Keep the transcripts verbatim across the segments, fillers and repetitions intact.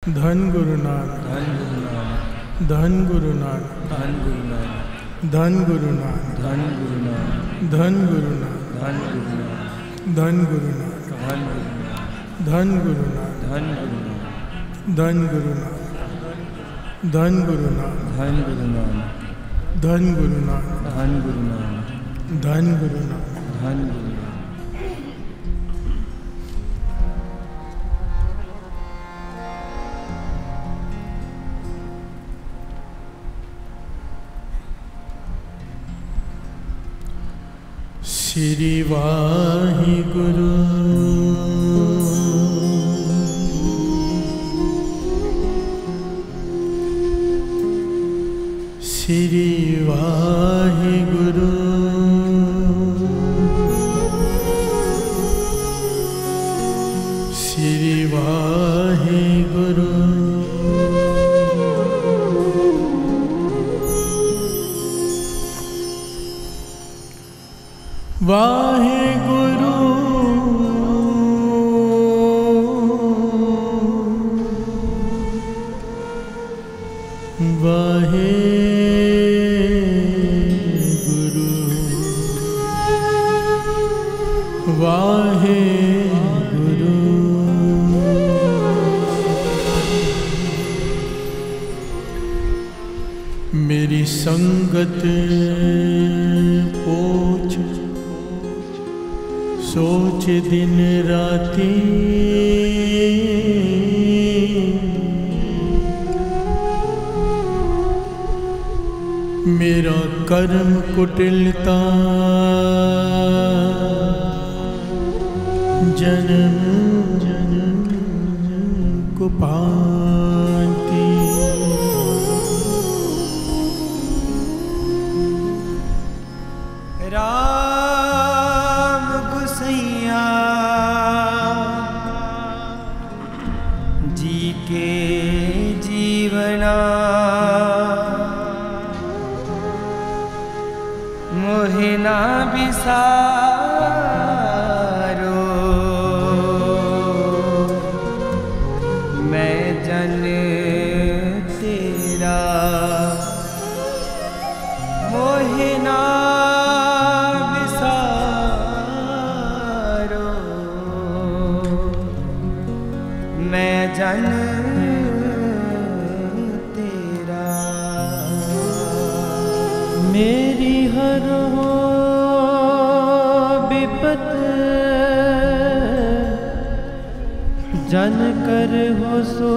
धन गुरु नानक, धन गुरु नानक, धन गुरु नानक, धन गुरु नानक, धन गुरु नानक, धन गुरु नानक, धन गुरु नानक, धन गुरु नानक, धन गुरु नानक, धन धन गुरु नानक, गुरु नानक, धन गुरु नानक, धन गुरु नानक, धन धन गुरु नानक, गुरु नानक, धन गुरु नानक, धन गुरु नानक, धन गुरु नानक, धन गुरु नानक। श्री वाहिगुरु श्री वाहिगुरु श्री वाहिगुरु वाहिगुरु वाहिगुरु वाहिगुरु मेरी संगत पोछ सोच दिन राती मेरा कर्म कुटिलता जन्म जन्म को पाती राम गुसैया जी के जीवना मोहिना बिसारो मैं जन तेरा मोहिना बिसारो मैं जन तेरा मेरी हर हो विपत जन कर हो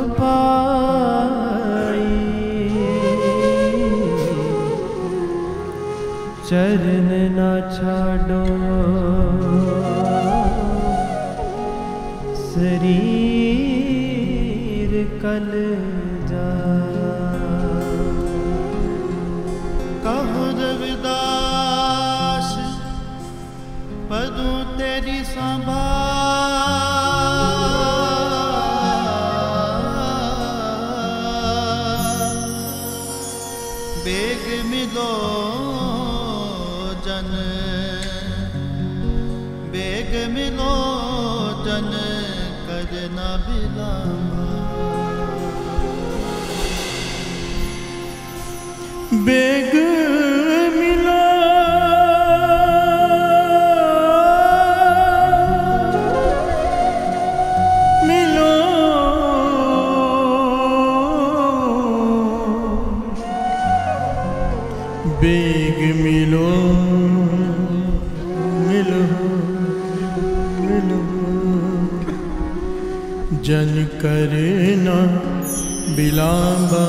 सुपाई चरण ना छाड़ो शरीर कल जा कहो रविदास पदू तेरी संभाल बेग मिलो जन बेग मिलो जन करना बिलामा बेग मिला मिलो बेग मिलो मिलो मिलो जन करना बिलांबा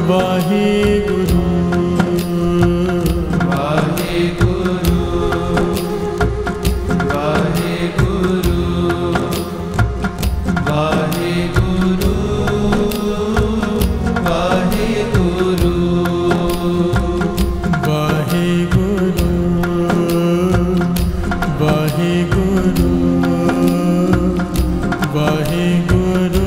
वाहेगुरु वाहेगुरु वाहेगुरु वाहेगुरु वाहेगुरु वाहेगुरु वाहेगुरु वाहेगुरु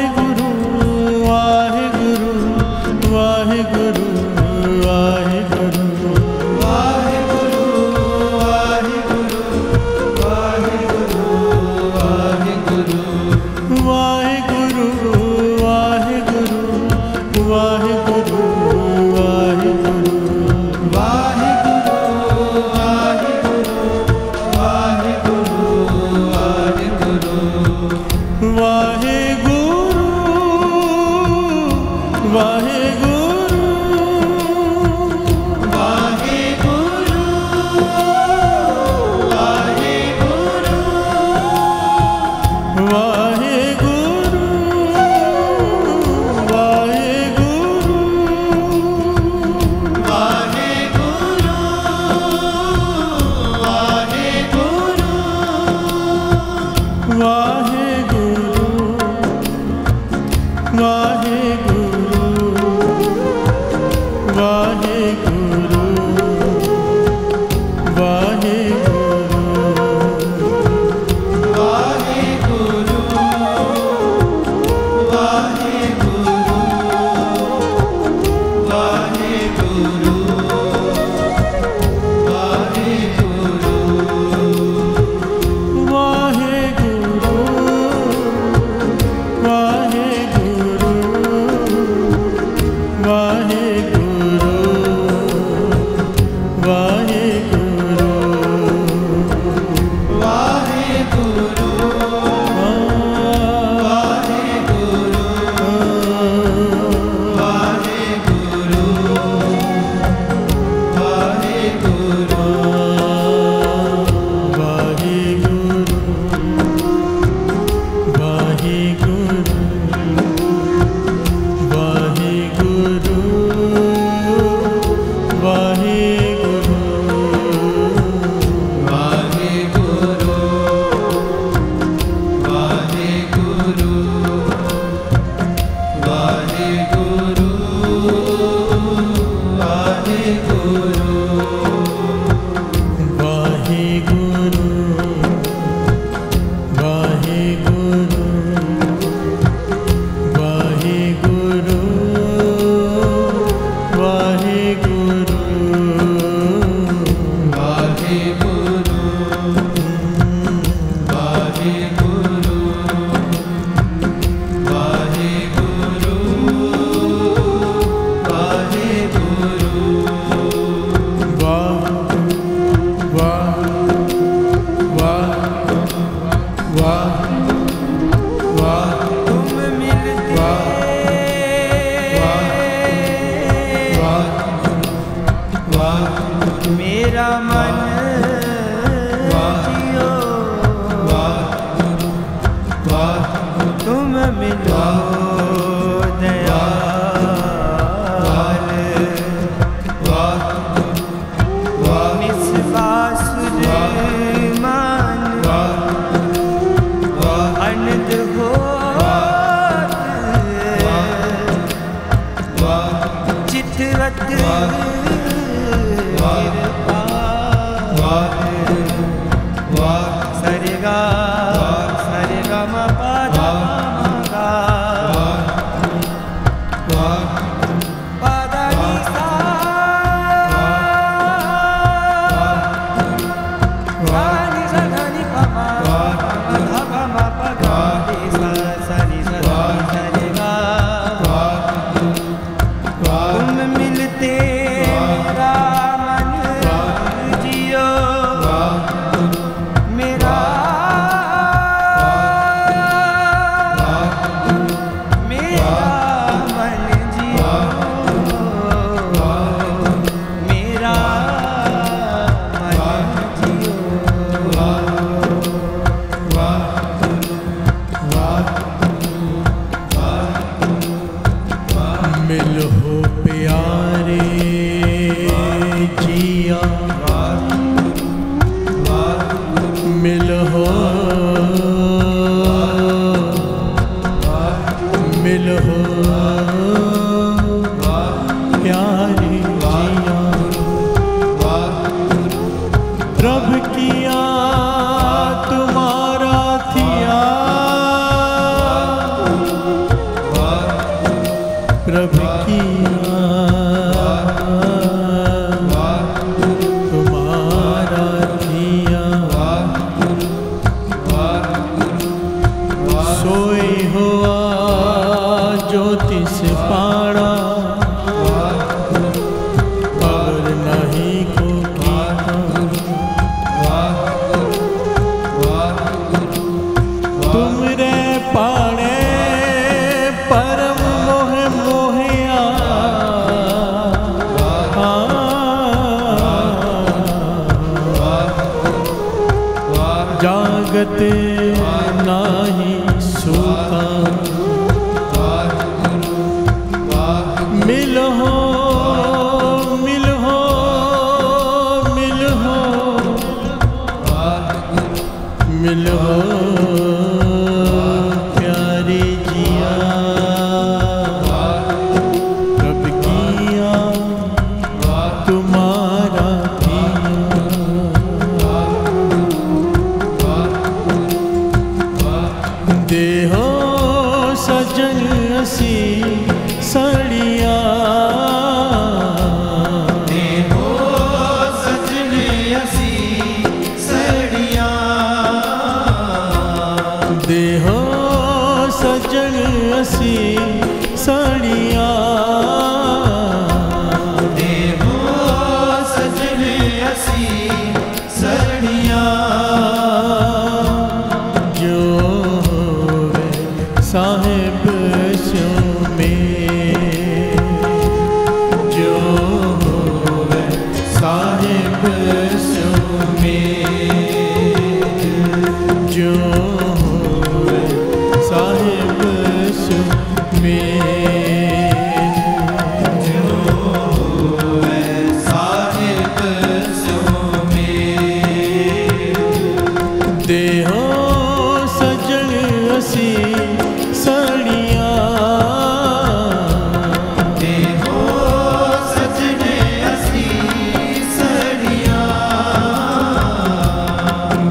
वाहेगुरु वाहेगुरु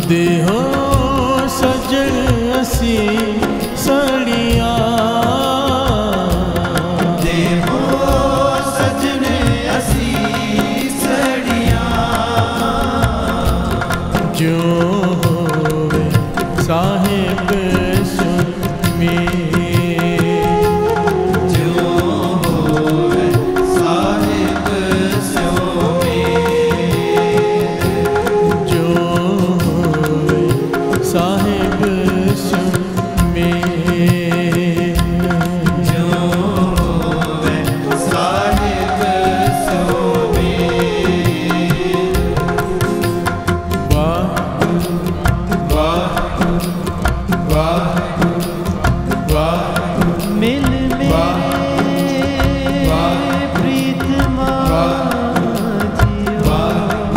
देहो सजन असी सड़िया देहो सजन असी सड़िया जो होवे साहिब सुमी जो होवे साहिब सुमी जो होवे साहिब सुमी जो होवे साहिब सुमी वाह वाह वाह वाह मिल मेरे प्रीतमा जियो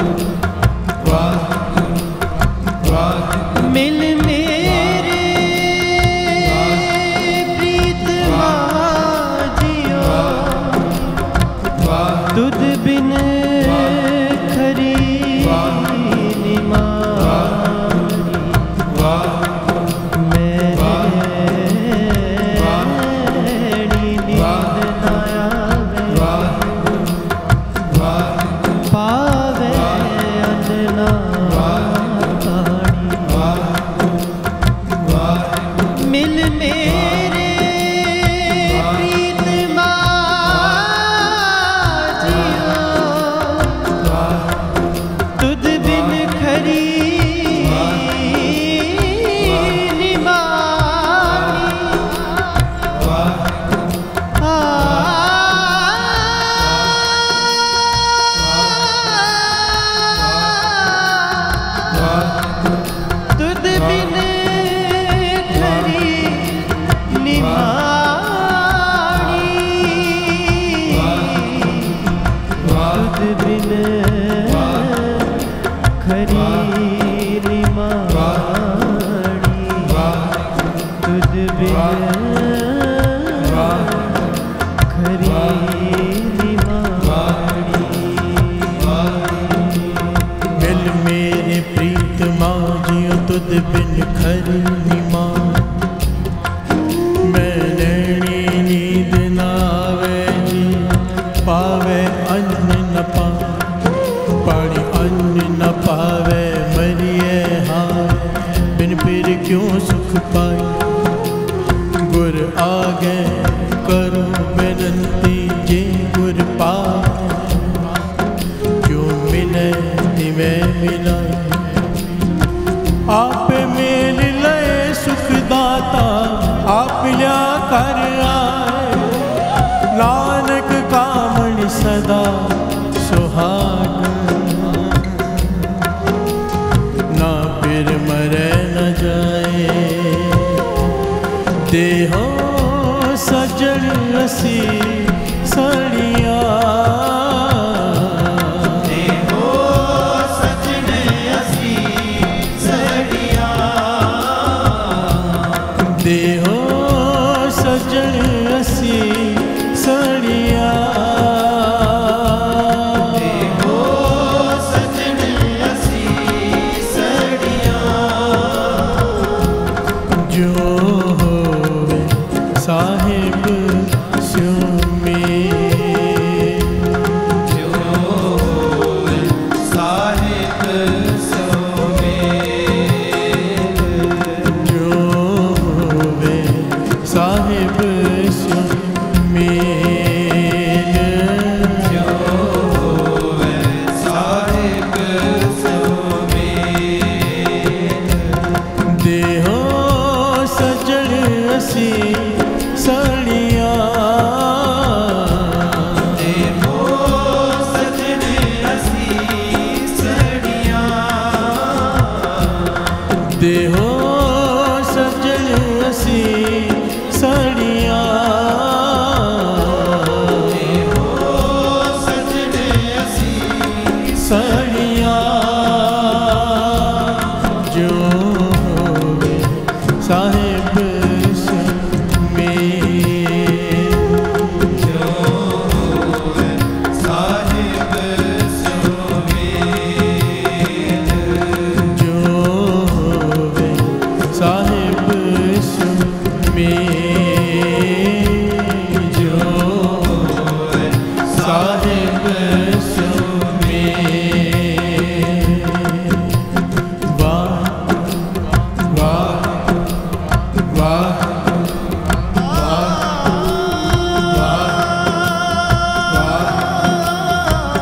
मिल मेरे प्रीतमा जियो तुद बिन खरी मिल मेरे प्रीतमा जियो तुद बिन खरी तुद बिन खरी निमाणी तुद बिन खरी निमाणी तुद बिन खरी निमाणी मिल मेरे प्रीतमा जियो तुद बिन खरी निमान मैं नैनी नींद नावे जी पावे अन्न न पा पानी अन्न न पावे मरिए हाय बिन फिर क्यों सुख पाए गुर आगे करो बेनती जे गुर पाए जो मिले तिवे मिलाए आप मेल लय सुखदाता आप लिया कर आए नानक कामण सदा सुहाग ना फिर मरे न जाए देहो सजन असी सड़िया देहो सजन असी सड़िया देहो सजन असी सड़िया देहो सजन असी सड़िया जो होवे साहिब सुमी जो होवे साहिब सुमी जो होवे साहिब सुमी जो होवे साहिब सुमी देहो सजन असी सड़िया देहो सजन असी सड़िया देहो सजन असी सड़िया देहो सजन असी सड़िया जो होवे साहिब सुमी जो होवे साहिब सुमी जो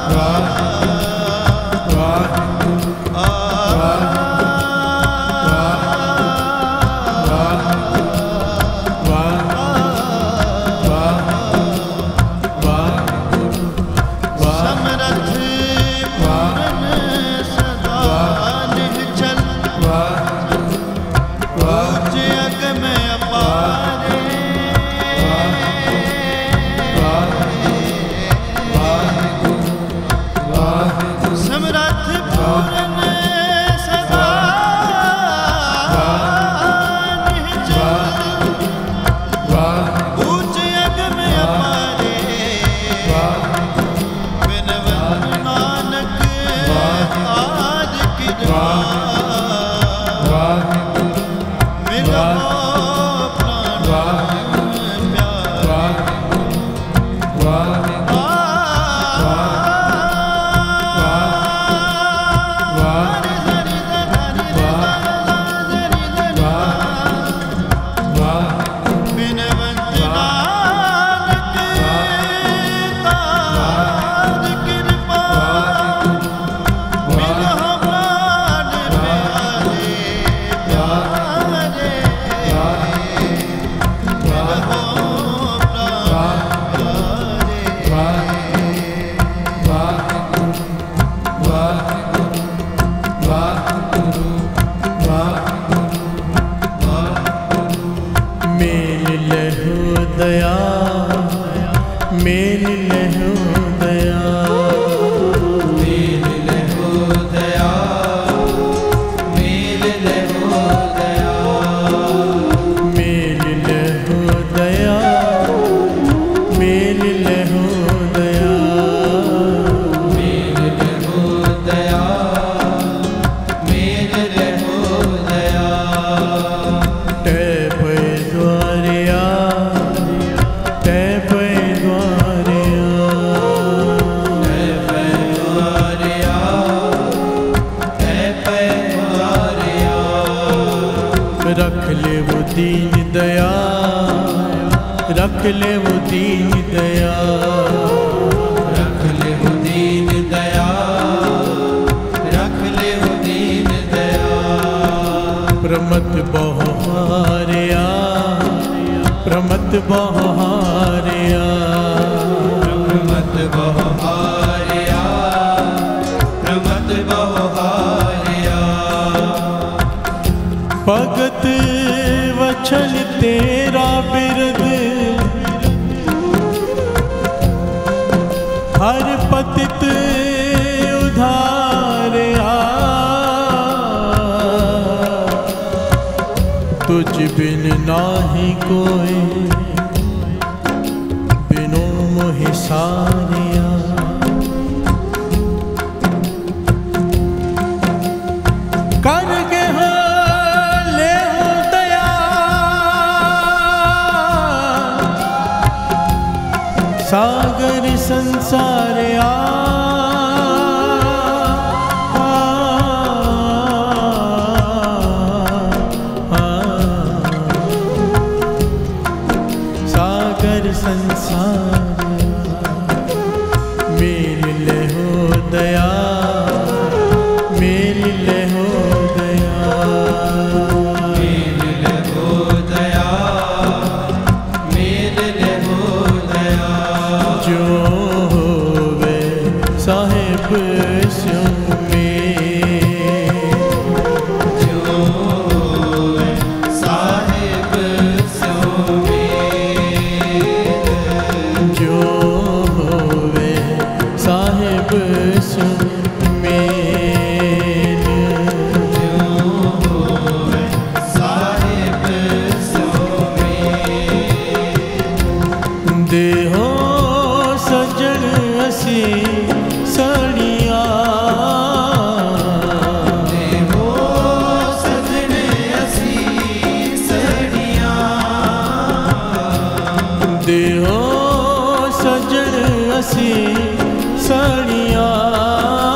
देहो सजन असी सड़िया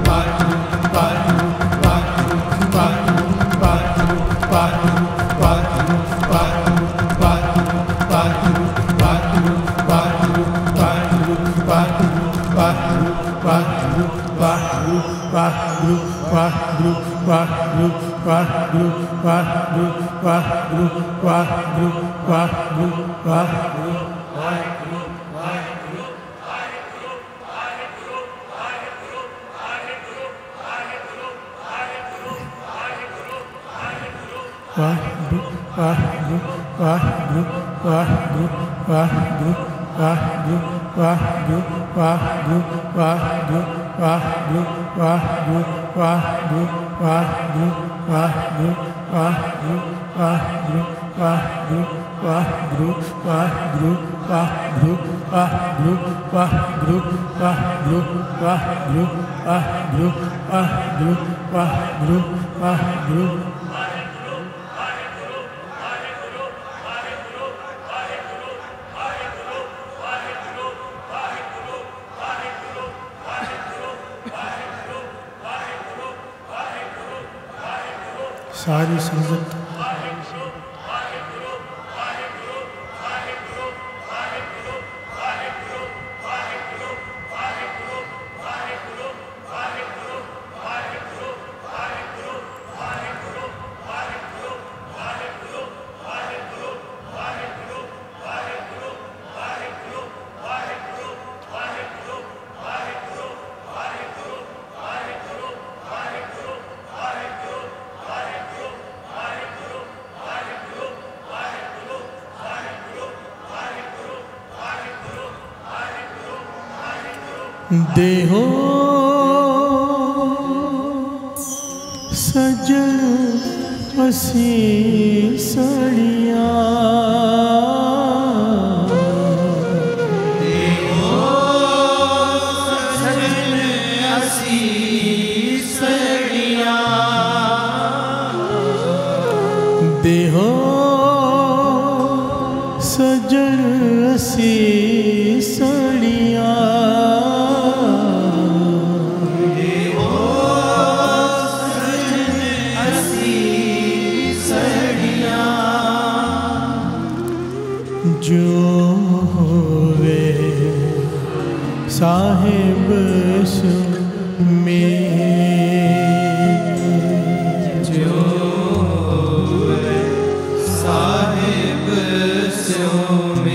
सारी संगत देहो सजन असी सड़िया देहो सजन असी सड़िया देहो सजन असी सड़िया जो होवे साहिब सो में जो होवे साहिब सो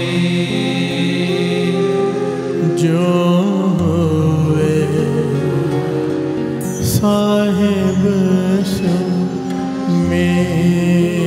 में जो होवे साहिब सो में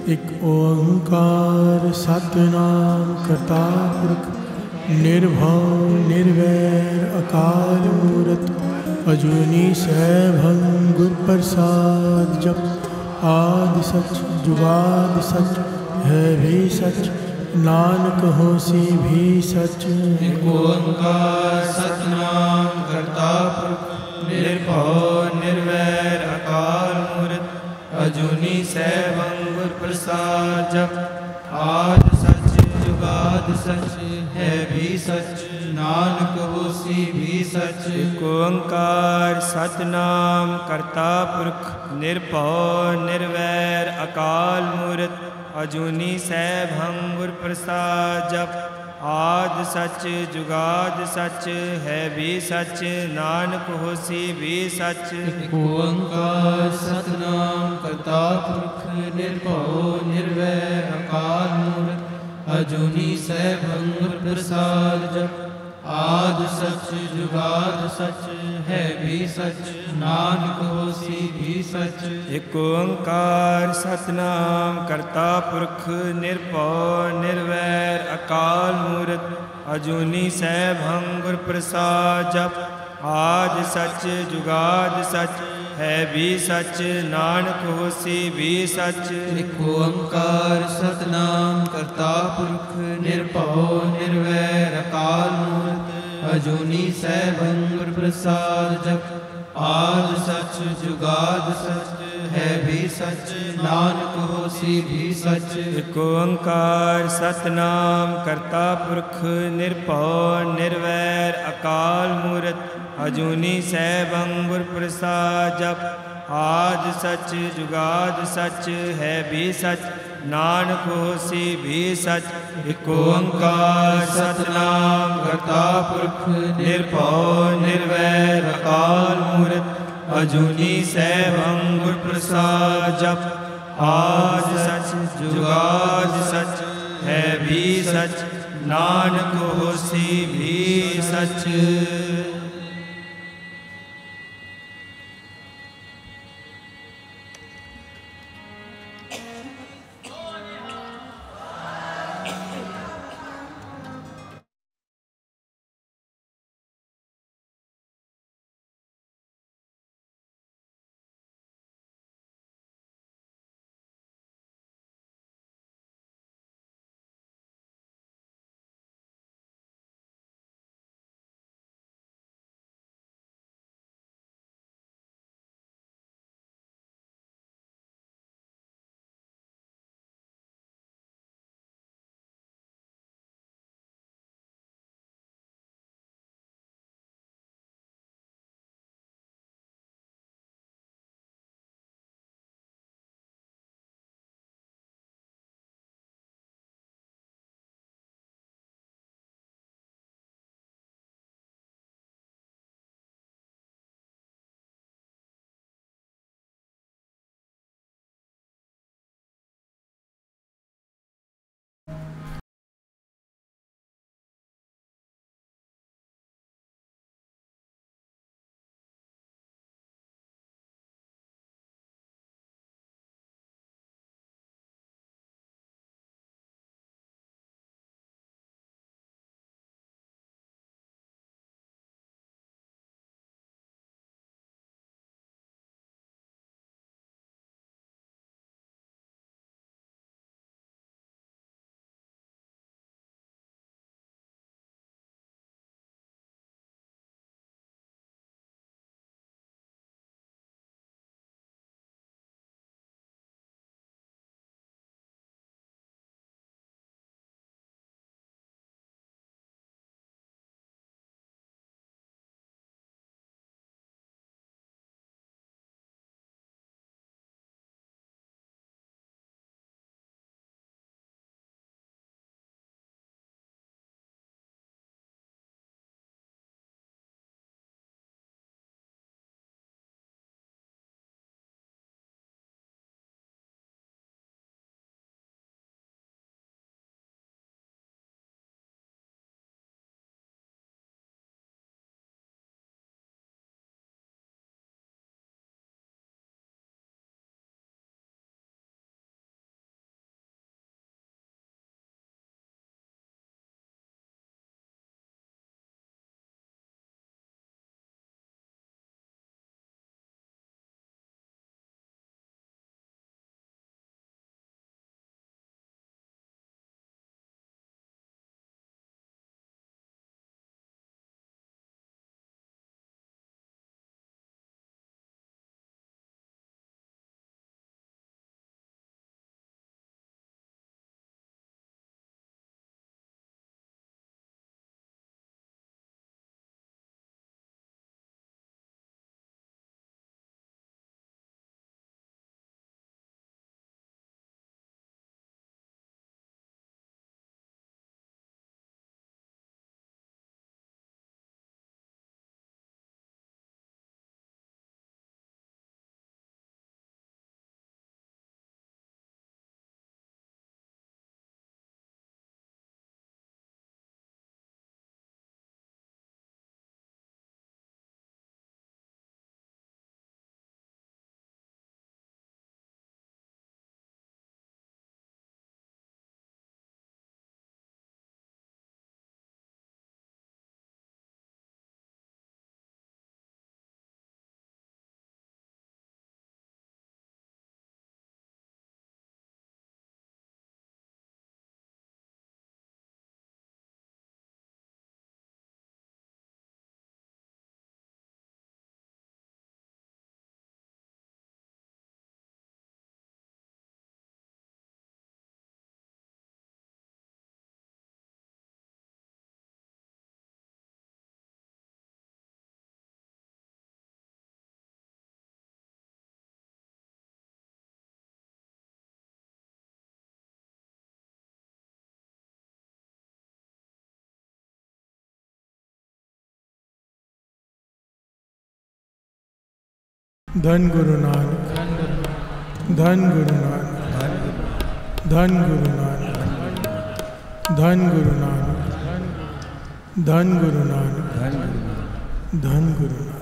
ਇੱਕ ਓੰਕਾਰ ਸਤਿਨਾਮ ਕਰਤਾ ਪੁਰਖ ਨਿਰਭਉ ਨਿਰਵੈਰ ਅਕਾਲ ਮੂਰਤ ਅਜੂਨੀ ਸੈਭੰ ਗੁਰ ਪ੍ਰਸਾਦ ਜਪ ਆਦਿ ਸਚ ਜੁਗਾਦਿ ਸਚ ਹੈ ਵੀ ਸਚ ਨਾਨਕ ਹੋਸੀ ਵੀ ਸਚ। ਇਕ ਓੰਕਾਰ ਸਤਿਨਾਮ ਕਰਤਾ ਪੁਰਖ ਨਿਰਭਉ ਨਿਰਵੈਰ ਅਕਾਲ ਮੂਰਤ ਅਜੂਨੀ ਸੈਭੰ ਗੁਰ ਪ੍ਰਸਾਦ ਜਪ ਆਦਿ ਸਚ ਜੁਗਾਦਿ ਸਚ ਹੈ ਵੀ ਸਚ ਨਾਨਕ ਹੋਸੀ ਵੀ ਸਚ। ਇਕ ਓੰਕਾਰ ਸਤਿਨਾਮ ਕਰਤਾ ਪੁਰਖ ਨਿਰਭਉ ਨਿਰਵੈਰ ਅਕਾਲ ਮੂਰਤ ਅਜੂਨੀ ਸੈਭੰ ਗੁਰ ਪ੍ਰਸਾਦ ਜਪ ਆਦਿ ਸਚ ਜੁਗਾਦਿ ਸਚ ਹੈ ਵੀ ਸਚ ਨਾਨਕ ਹੋਸੀ ਵੀ ਸਚ। ਇਕ ਓੰਕਾਰ ਸਤਿਨਾਮ ਕਰਤਾ ਪੁਰਖ ਨਿਰਭਉ ਨਿਰਵੈਰ ਅਕਾਲ ਮੂਰਤ ਅਜੂਨੀ ਸੈਭੰ ਗੁਰ ਪ੍ਰਸਾਦ ਜਪ ਆਦਿ ਸਚ ਜੁਗਾਦਿ ਸਚ ਹੈ ਵੀ ਸਚ ਨਾਨਕ ਹੋਸੀ ਵੀ ਸਚ। ਇਕ ਓੰਕਾਰ ਸਤਿਨਾਮ ਕਰਤਾ ਪੁਰਖ ਨਿਰਭਉ ਨਿਰਵੈਰ ਅਕਾਲ ਮੂਰਤ ਅਜੂਨੀ ਸੈਭੰ ਗੁਰ ਪ੍ਰਸਾਦ ਜਪ ਆਦਿ ਸਚ ਜੁਗਾਦਿ ਸਚ ਹੈ ਵੀ ਸਚ ਨਾਨਕ ਹੋਸੀ ਵੀ ਸਚ। ਇਕ ਓੰਕਾਰ ਸਤਿਨਾਮ ਕਰਤਾ ਪੁਰਖ ਨਿਰਭਉ ਨਿਰਵੈਰ ਅਕਾਲ ਮੂਰਤ ਅਜੂਨੀ ਸੈਭੰ ਗੁਰ ਪ੍ਰਸਾਦ ਜਪ ਆਦਿ ਸਚ ਜੁਗਾਦਿ ਸਚ ਹੈ ਵੀ ਸਚ ਨਾਨਕ ਹੋਸੀ ਵੀ ਸਚ। ਇਕ ਓੰਕਾਰ ਸਤਿਨਾਮ ਕਰਤਾ ਪੁਰਖ ਨਿਰਭਉ ਨਿਰਵੈਰ ਅਕਾਲ ਮੂਰਤ ਅਜੂਨੀ ਸੈਭੰ ਗੁਰ ਪ੍ਰਸਾਦ ਜਪ ਆਦਿ ਸਚ ਜੁਗਾਦਿ ਸਚ ਹੈ ਵੀ ਸਚ ਨਾਨਕ ਹੋਸੀ ਵੀ ਸਚ। ਇਕ ਓੰਕਾਰ ਸਤਿਨਾਮ ਕਰਤਾ ਪੁਰਖ ਨਿਰਭਉ ਨਿਰਵੈਰ ਅਕਾਲ ਮੂਰਤ ਅਜੂਨੀ ਸੈਭੰ ਗੁਰ ਪ੍ਰਸਾਦ ਜਪ ਆਦਿ ਸਚ ਜੁਗਾਦਿ ਸਚ ਹੈ ਵੀ ਸਚ ਨਾਨਕ ਹੋਸੀ ਵੀ ਸਚ। धन गुरु नानक, धन गुरु नानक, धन गुरु नानक, धन गुरु नानक, धन गुरु नानक, धन गुरु नानक।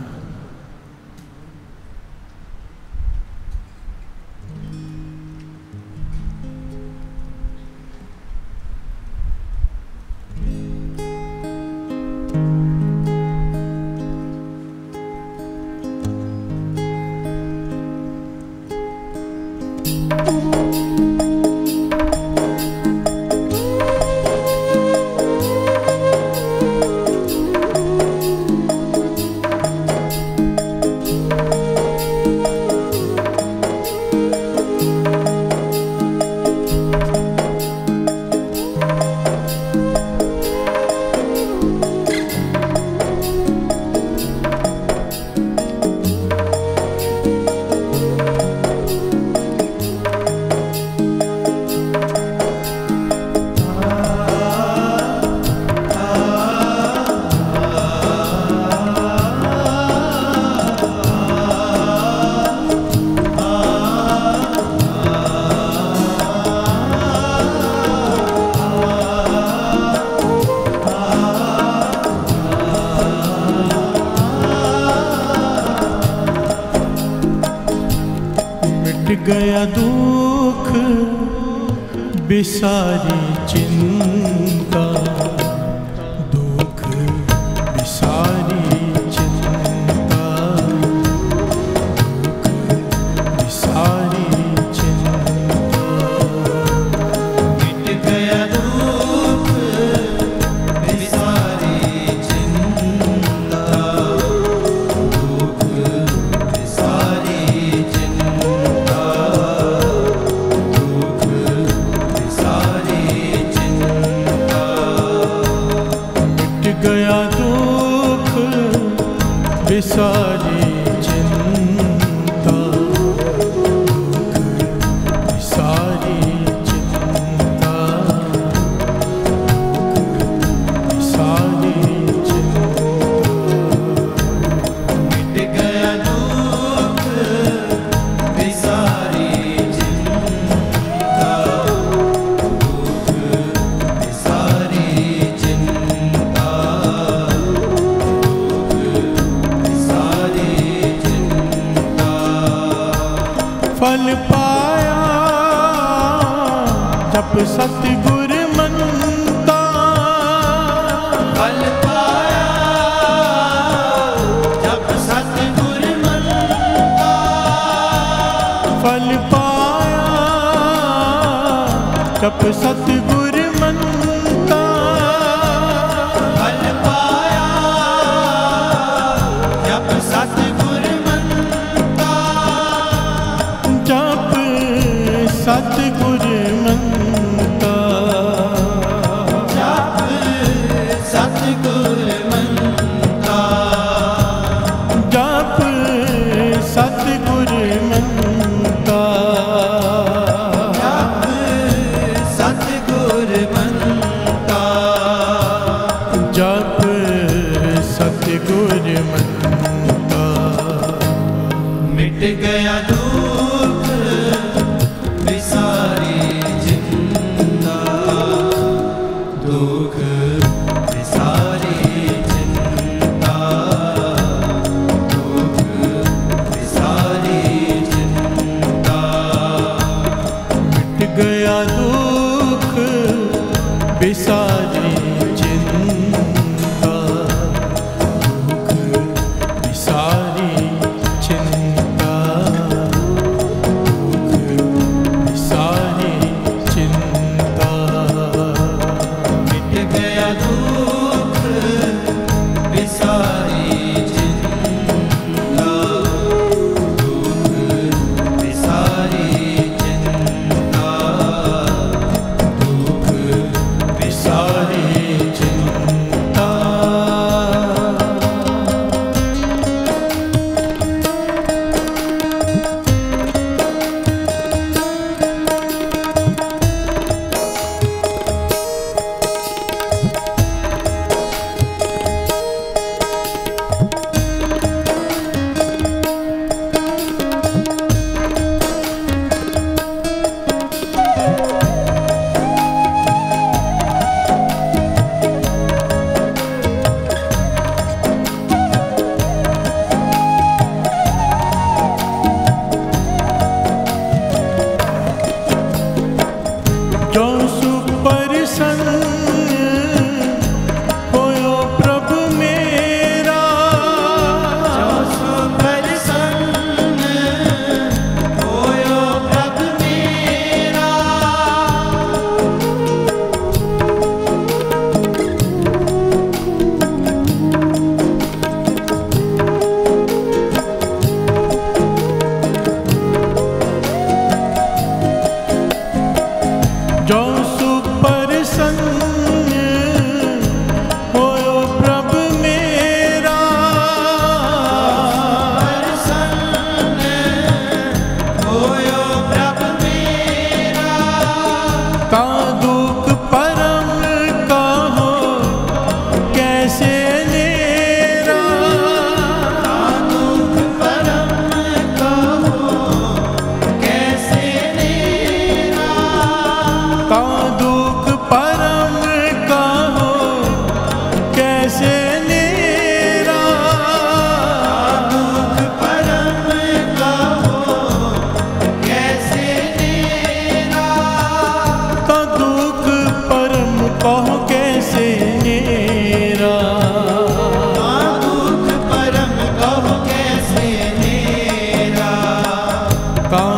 गया दुख बिसारी चिंता, दुख बिसारी चिंता, दुख बिसारी चिंता। मिट गया दुख बिसारी चिंता, दुख बिसारी चिंता, दुख बिसारी चिंता। मिट गया दुख बिसारी चिंता, दुख बिसारी चिंता, दुख बिसारी चिंता। मिट गया दुख बिसारी चिंता, दुख बिसारी चिंता, दुख बिसारी चिंता। फल पाया जप सतगुर मनता, फल पाया जब सतगुर मनता, फल पाया जप सतगुर मनता, फल पाया जब सतगुर मनता, जप सतगुर मनता, जप सतगुर मनता, जप सतगुर मनता, जप सतगुर मनता। जप सतगुर मनता। मिट गया दुख बिसारी चिंता,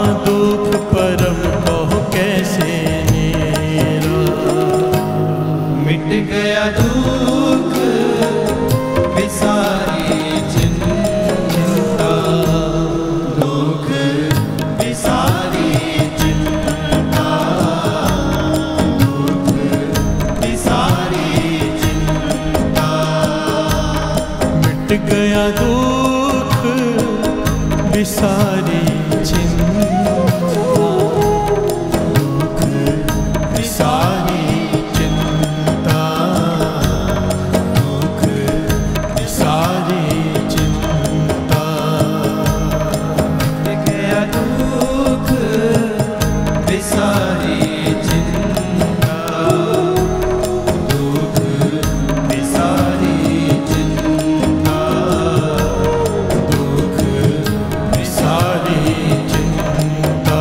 दुख परम कहो कैसे मेरा। मिट गया दुख विसारी चिंता, दुख विसारी चिंता, दुख विसारी चिंता। मिट गया दुख विसारी चिंता, दुख विसारी चिंता, दुख विसारी चिंता। मिट गया दुख विसारी चिंता, दुख विसारी चिंता, दुख विसारी चिंता।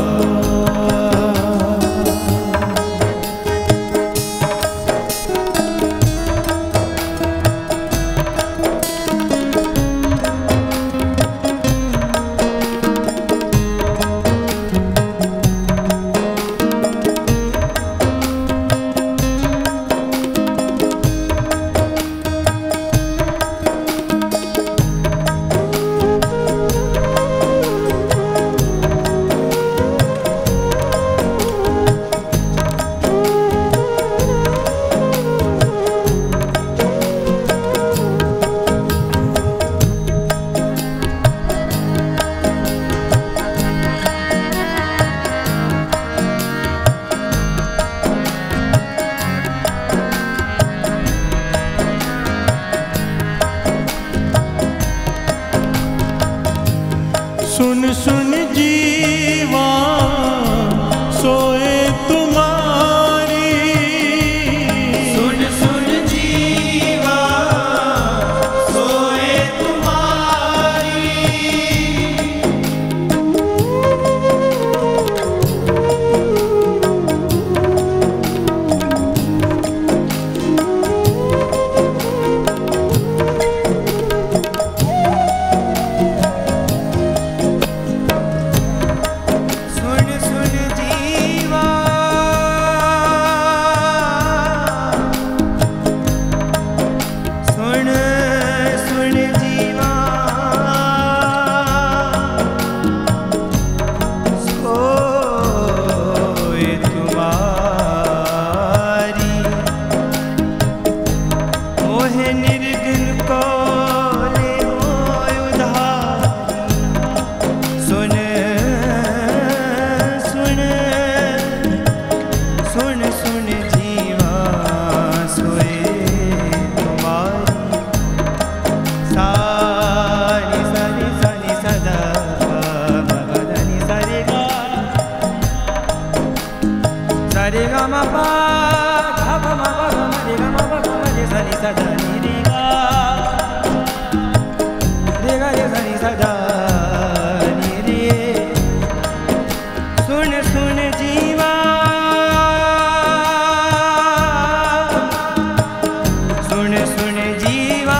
सुन सुन जीवा सोए तुम्हारी, सुन सुन जीवा सोए तुम्हारी। सुन सुन जीवा सुन सुन जीवा सोए तुम्हारी। मोहे निर्गुण को ले होय उधारी। सुन सुन सुन सुन जीवा सोए तुम्हारी। सारी सारी सारी सदा भगवनी सारे गा सारे गा मा पा गा मा मा गा मा रे गा मा मा गा मा रे सारी सदा नी रे गा रे गा रे सारी सदा नी रे। सुन सुन जीवा सुन सुन जीवा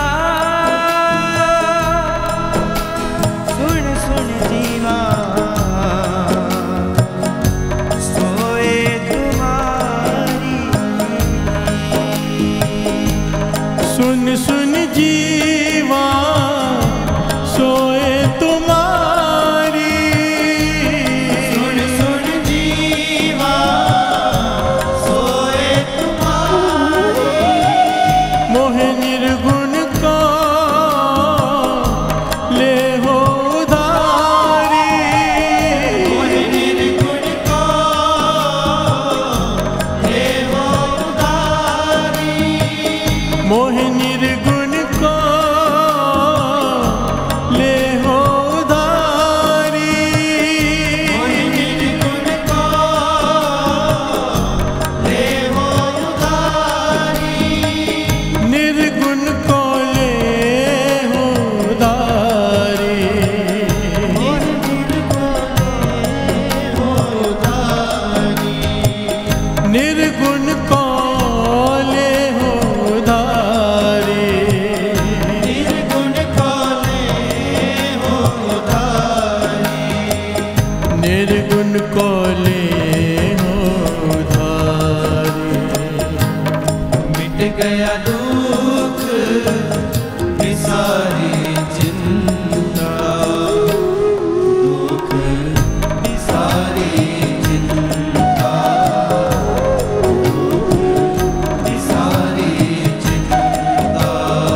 सुन सुन जीवा सोए तुम्हारी। निर्गुण को ले हो धारे। मिट गया दुख विसारी चिंता, दुख विसारी चिंता, दुख विसारी चिंता।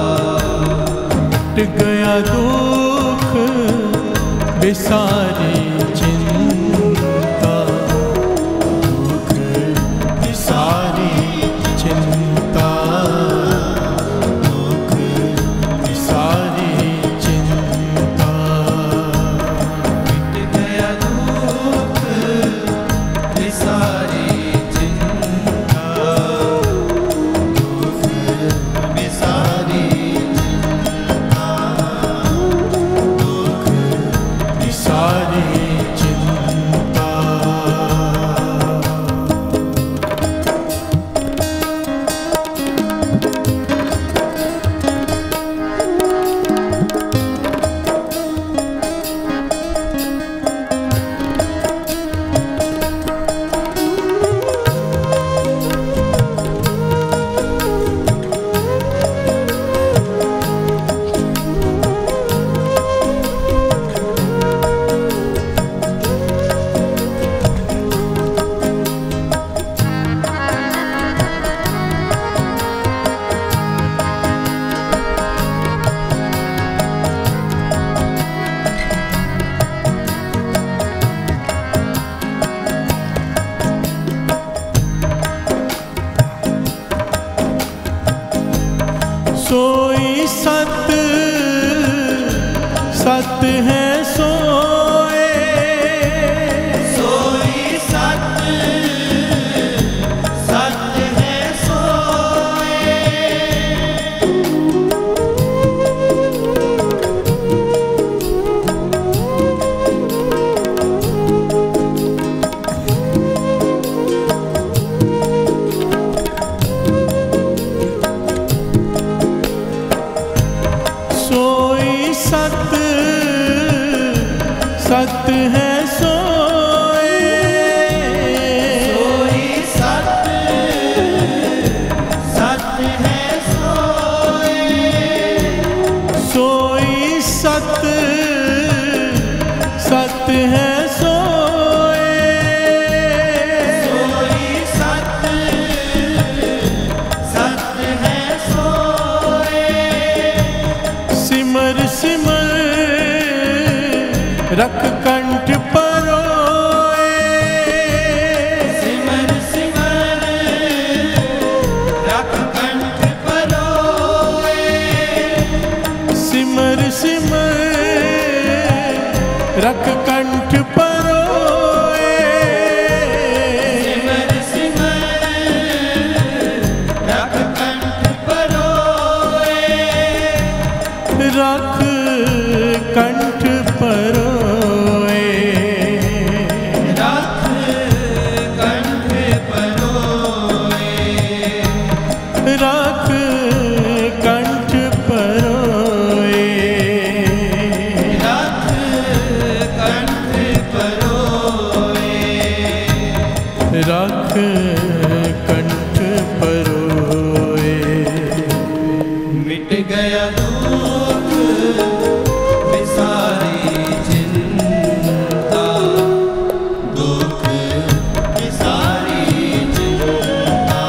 मिट गया दुख विसारी चिंता, दुख विसारी चिंता, दुख विसारी चिंता। मिट गया दुख विसारी चिंता, दुख विसारी चिंता, दुख विसारी चिंता। सोई सत सत है सोए, सोई सत सत है सोए। सोई सत सत है सोए, सोई सत सत है सोए। सोई सत सत है सोए, सोई सत सत है सोए। सिमर सिमर रख कंठ परोए, सिमर सिमर रख कंठ परोए। सिमर सिमर रख कंठ परोए, सिमर सिमर रख कंठ परोए। रख कंठ परोए, रख कंठ परोए। रख कंठ परोए, रख कंठ परोए। रख कंठ परोए। मिट गया दुख विसारी चिंता, दुख विसारी चिंता,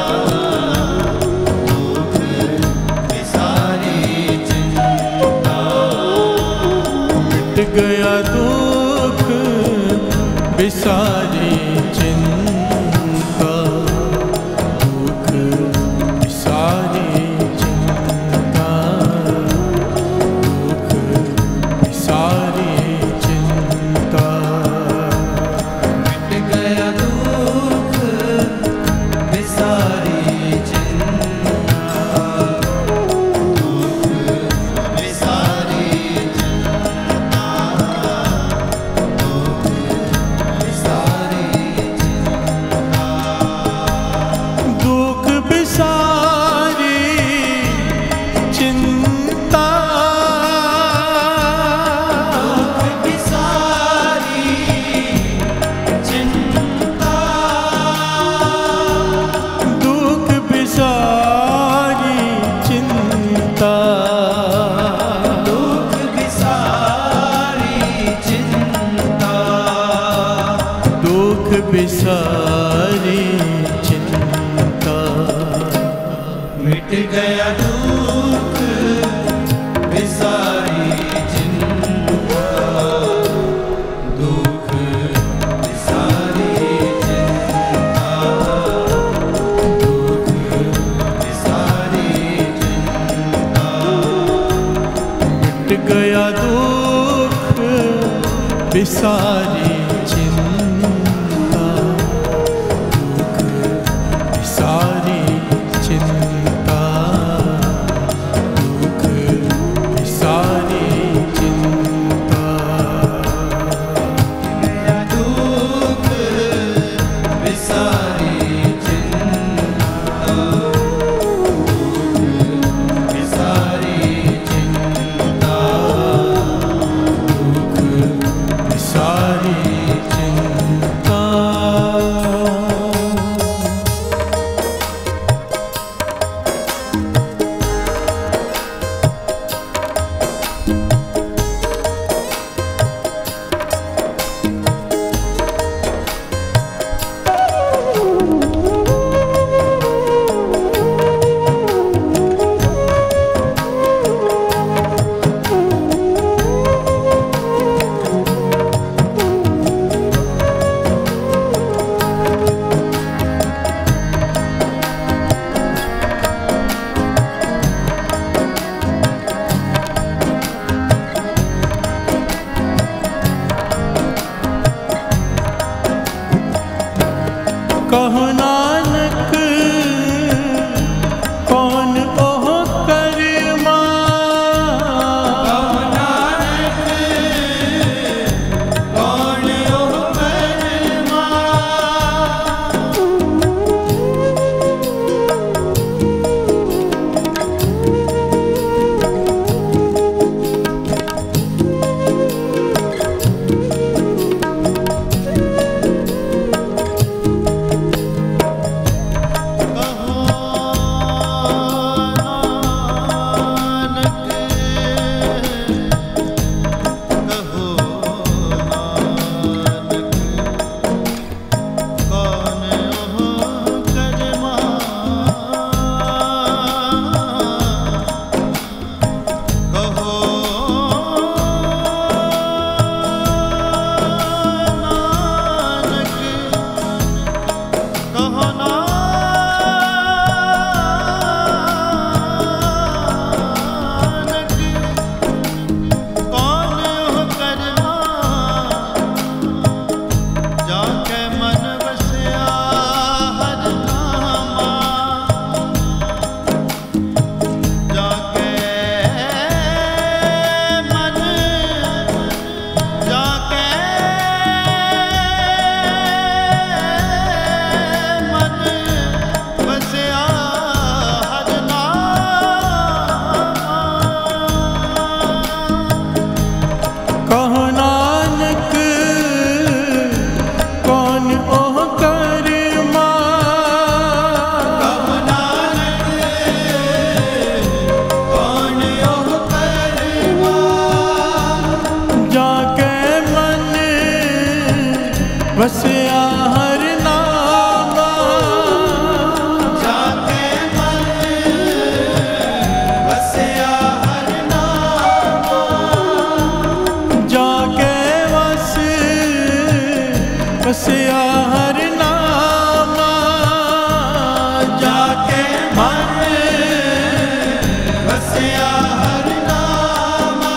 दुख विसारी चिंता। मिट गया दुख विसारी चिंता, दुख विसारी चिंता, दुख विसारी चिंता। मिट गया दुख विसारी चिंता, दुख विसारी चिंता, दुख विसारी दुख बिसारी चिंता। मिट गया दुख बिसारी चिंता, दुख बिसारी चिंता, दुख बिसारी चिंता। मिट गया दुख बिसारी चिंता, दुख बिसारी चिंता, दुख बिसारी चिंता। दुख बिसारी चिंता, दुख बिसारी चिंता, दुख बिसारी चिंता। कहो नानक कौन ओह करमा, कहो नानक कौन ओह करमा, कहो नानक कौन ओह करमा, कहो नानक कौन ओह करमा, जाके मन वसिया हर नामा, जाके मन वसिया हर नामा, जाके वस वसिया हर नामा, जाके मन वसिया हर नामा,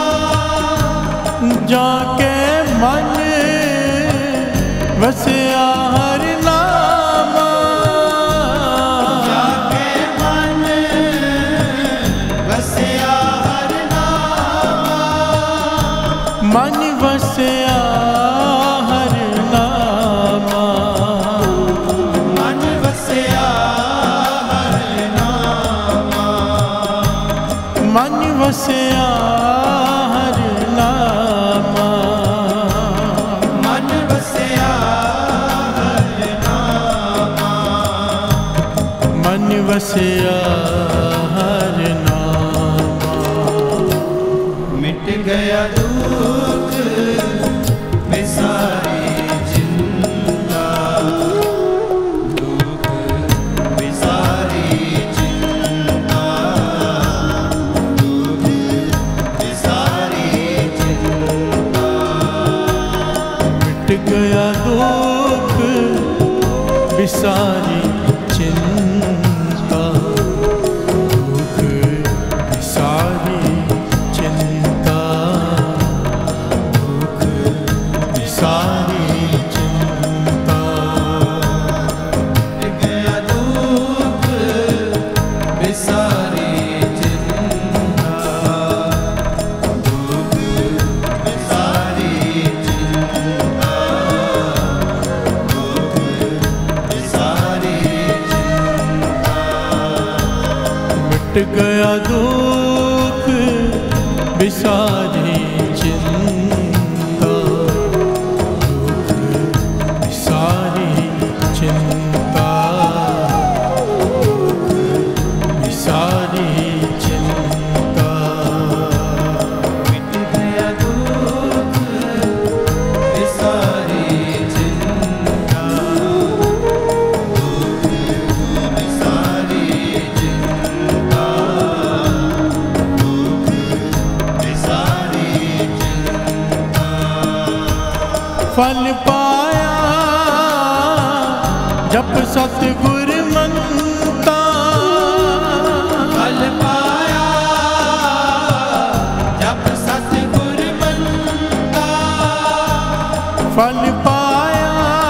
जाके मन वसिया हर नामा, जाके मन वसिया हर नामा, मन वसिया हर नामा, मन वसिया हर नामा, मन वसिया हर नामा, मन वसिया हर नामा, मन वसिया हर नामा। मिट गया दुख बिसारी चिंता, दुख बिसारी चिंता, दुख बिसारी चिंता, दुख बिसारी चिंता। मिट गया दुख बिसारी चिंता, दुख बिसारी चिंता, दुख बिसारी चिंता। मिट गया दुख बिसारी चिंता, दुख बिसारी चिंता, दुख बिसारी चिंता। मिट गया दुख बिसारी चिंता, दुख बिसारी चिंता, दुख बिसारी चिंता। फल पाया जप सतगुर मनता, फल पाया जप सतगुर मनता, फल पाया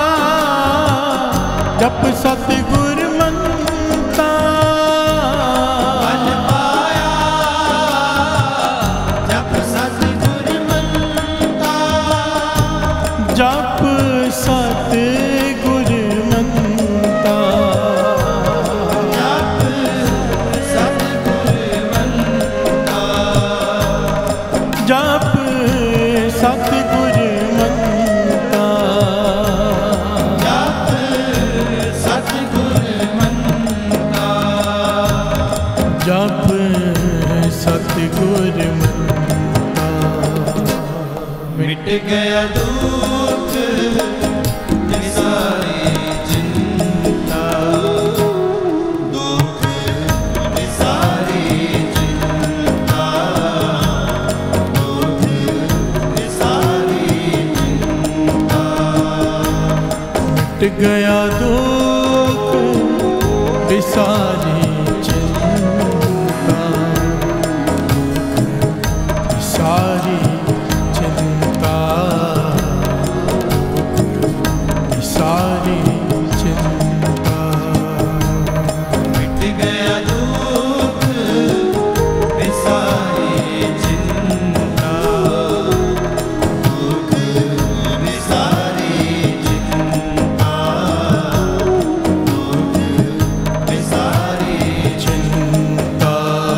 जप सतगुर मनता, फल पाया जप सतगुर मनता, जप सतगुर मनता, जप सतगुर मनता, जप सतगुर मनता, जप सतगुर मनता। जप सतगुर मनता। मिट गया दुख बिसारी चिंता, दुख बिसारी चिंता, दुख बिसारी चिंता। मिट गया दुख बिसारी चिंता, दुख बिसारी चिंता, दुख बिसारी चिंता। मिट गया दुख बिसारी चिंता, दुख बिसारी चिंता, दुख बिसारी चिंता।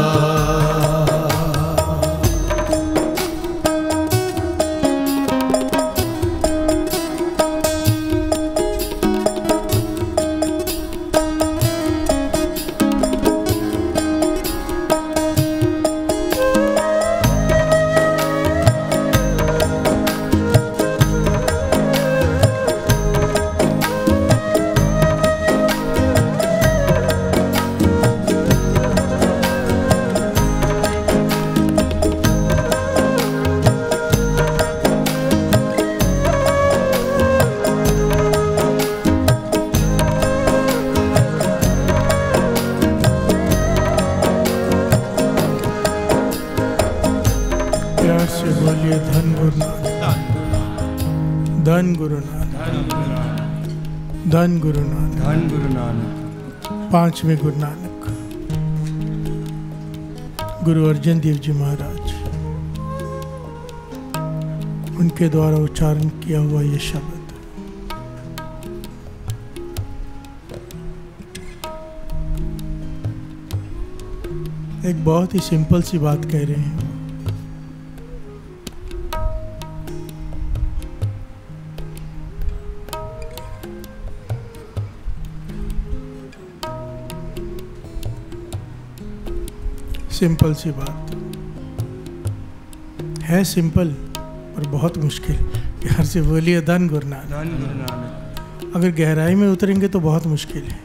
प्यार से बोलिए धन गुरु नानक, धन गुरु नानक, धन गुरु नानक, धन गुरु नानक। पांचवें गुरु नानक गुरु अर्जन देव जी महाराज, उनके द्वारा उच्चारण किया हुआ ये शब्द एक बहुत ही सिंपल सी बात कह रहे हैं। सिंपल सी बात है, सिंपल और बहुत मुश्किल। प्यार से बोलिए धन गुरु नानक। धन गुरु नानक। अगर गहराई में उतरेंगे तो बहुत मुश्किल है।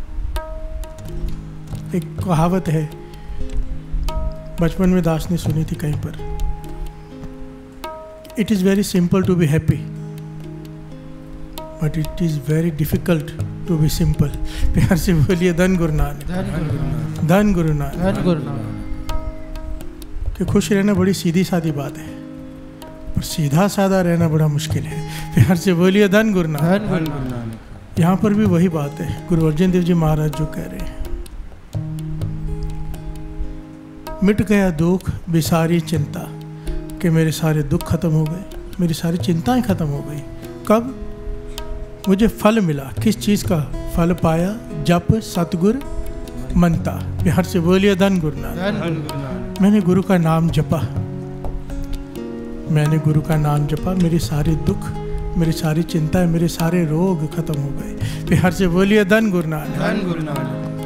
एक कहावत है, बचपन में दास ने सुनी थी कहीं पर, it is very simple to be happy but it is very difficult to be simple. प्यार से बोलिए धन गुरु नानक, धन गुरु नानक, धन गुरु नानक। कि खुश रहना बड़ी सीधी सादी बात है, पर सीधा साधा रहना बड़ा मुश्किल है। प्यार से बोलिए धन गुरु नानक, धन गुरु नानक। यहाँ पर भी वही बात है, गुरु अर्जन देव जी महाराज जो कह रहे हैं, मिट गया दुख बिसारी चिंता, कि मेरे सारे दुख खत्म हो गए, मेरी सारी चिंताएं खत्म हो गई। कब? मुझे फल मिला। किस चीज़ का फल पाया? जप सतगुर मनता। प्यार से बोलिए धन गुरु नानक। मैंने गुरु का नाम जपा, मैंने गुरु का नाम जपा, मेरे सारे दुख, मेरी सारी चिंताएं, मेरे सारे रोग खत्म हो गए। प्यार से बोलिए धन गुरु नानक, धन गुरु नानक।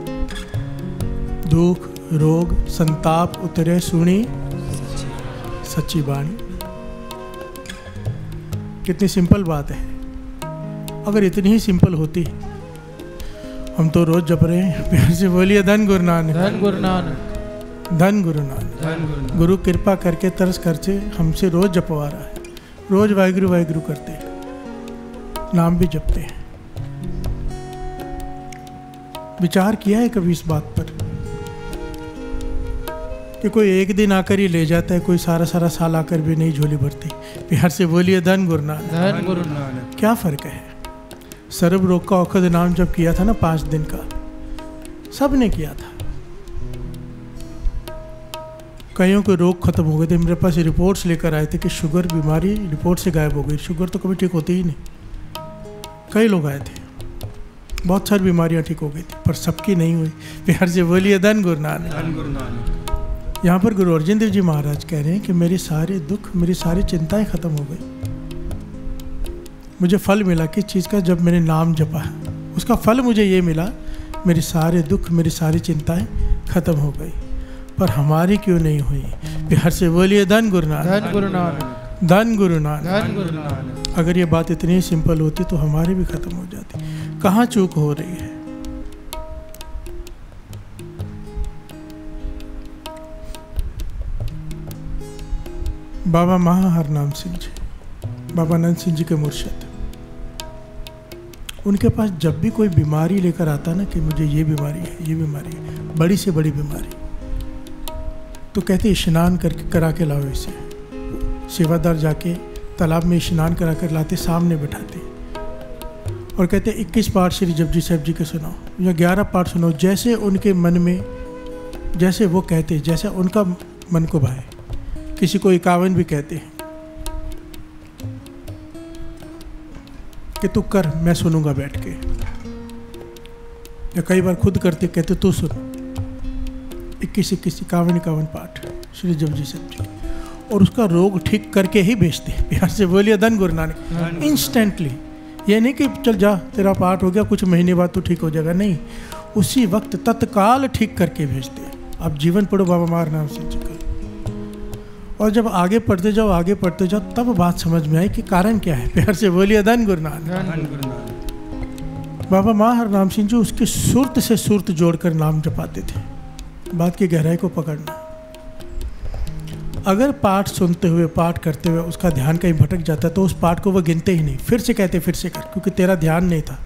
दुख रोग संताप उतरे सुनी सच्ची बाणी। कितनी सिंपल बात है। अगर इतनी ही सिंपल होती, हम तो रोज जप रहे हैं। प्यार से बोलिए धन गुरु नानक, धन गुरु नानक, धन गुरु नानक। धन गुरु नानक। गुरु कृपा करके तरस करके हमसे रोज जपवा रहा है, रोज वाहिगुरु वाहिगुरु करते हैं, नाम भी जपते हैं। विचार किया है कभी इस बात पर कि कोई एक दिन आकर ही ले जाता है, कोई सारा सारा साल आकर भी नहीं झोली भरती। प्यार से बोलिए धन गुरु नानक, धन गुरु नानक। क्या फर्क है? सर्व रोग का औखद नाम जब किया था ना पांच दिन का, सब ने किया था। कईयों के रोग खत्म हो गए थे। मेरे पास रिपोर्ट्स लेकर आए थे कि शुगर बीमारी रिपोर्ट से गायब हो गई। शुगर तो कभी ठीक होती ही नहीं। कई लोग आए थे, बहुत सारी बीमारियां ठीक हो गई थी, पर सबकी नहीं हुई। प्यार से बोलिए धन गुरु नानक, धन गुरु नानक। यहाँ पर गुरु अर्जन देव जी महाराज कह रहे हैं कि मेरे सारे दुख, मेरी सारी चिंताएं खत्म हो गई। मुझे फल मिला किस चीज़ का? जब मैंने नाम जपा, उसका फल मुझे ये मिला, मेरे सारे दुख, मेरी सारी चिंताएं खत्म हो गई। पर हमारी क्यों नहीं हुई? प्यार से बोलिए धन गुरु नानक, धन गुरु नानक, धन गुरु नानक। धन गुरु नानक। अगर ये बात इतनी सिंपल होती तो हमारी भी खत्म हो जाती। कहाँ चूक हो रही है? बाबा महाहरनाम सिंह जी, बाबा नंद सिंह जी के मुर्शिद, उनके पास जब भी कोई बीमारी लेकर आता ना कि मुझे ये बीमारी है, ये बीमारी है, बड़ी से बड़ी बीमारी, तो कहते स्नान करके करा के लाओ इसे। सेवादार जाके तालाब में स्नान करा कर लाते, सामने बैठाते और कहते इक्कीस पाठ श्री जपजी साहब जी के सुनाओ या ग्यारह पाठ सुनाओ, जैसे उनके मन में, जैसे वो कहते, जैसे उनका मन को भाए। किसी को इक्यावन भी कहते हैं कि तू कर, मैं सुनूंगा बैठ के, या कई बार खुद करते, कहते तू सुन। इक्कीस इक्कीस इक्यावन इक्यावन पाठ श्री जपजी साहब जी, और उसका रोग ठीक करके ही भेजते। प्यार से बोलिए धन गुरु नानक। इंस्टेंटली, ये नहीं कि चल जा तेरा पाठ हो गया कुछ महीने बाद तो ठीक हो जाएगा, नहीं, उसी वक्त तत्काल ठीक करके भेजते। आप जीवन पढ़ो बाबा महाराज सिंह जी का, और जब आगे पढ़ते जाओ आगे पढ़ते जाओ तब बात समझ में आई कि कारण क्या है। प्यार से बोलिए धन गुरु नानक, धन गुरु नानक। बाबा महाराज सिंह जी उसके सुरत से सुरत जोड़कर नाम जपाते थे। बात की गहराई को पकड़ना। अगर पाठ सुनते हुए, पाठ करते हुए उसका ध्यान कहीं भटक जाता तो उस पाठ को वो गिनते ही नहीं, फिर से कहते फिर से कर, क्योंकि तेरा ध्यान नहीं था।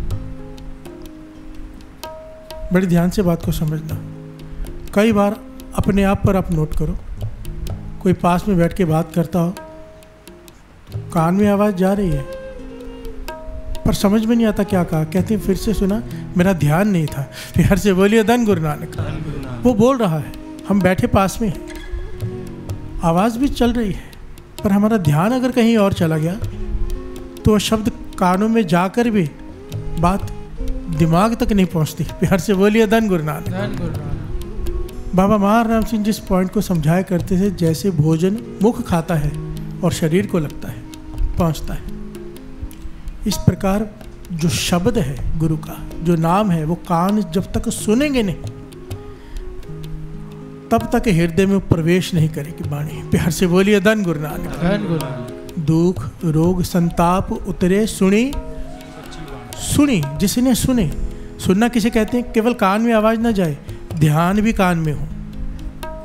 बड़ी ध्यान से बात को समझना। कई बार अपने आप पर आप नोट करो, कोई पास में बैठ के बात करता हो, कान में आवाज़ जा रही है पर समझ में नहीं आता क्या कहा, कहते हैं फिर से सुना, मेरा ध्यान नहीं था। प्यार से बोलिए धन गुरु नानक। वो बोल रहा है, हम बैठे पास में हैं, आवाज़ भी चल रही है, पर हमारा ध्यान अगर कहीं और चला गया तो वह शब्द कानों में जाकर भी बात दिमाग तक नहीं पहुंचती। प्यार से बोलिए धन गुरु नानक, धन गुरु नानक। बाबा महाराज सिंह जिस पॉइंट को समझाया करते थे, जैसे भोजन मुख खाता है और शरीर को लगता है, पहुंचता है, इस प्रकार जो शब्द है गुरु का, जो नाम है, वो कान जब तक सुनेंगे नहीं तब तक हृदय में प्रवेश नहीं करेगी वाणी। प्यार से बोलिए धन गुरु नानक, धन गुरु नानक। दुख रोग संताप उतरे सुनी, सुनी जिसने सुने, सुनना किसे कहते हैं? केवल कान में आवाज ना जाए, ध्यान भी कान में हो।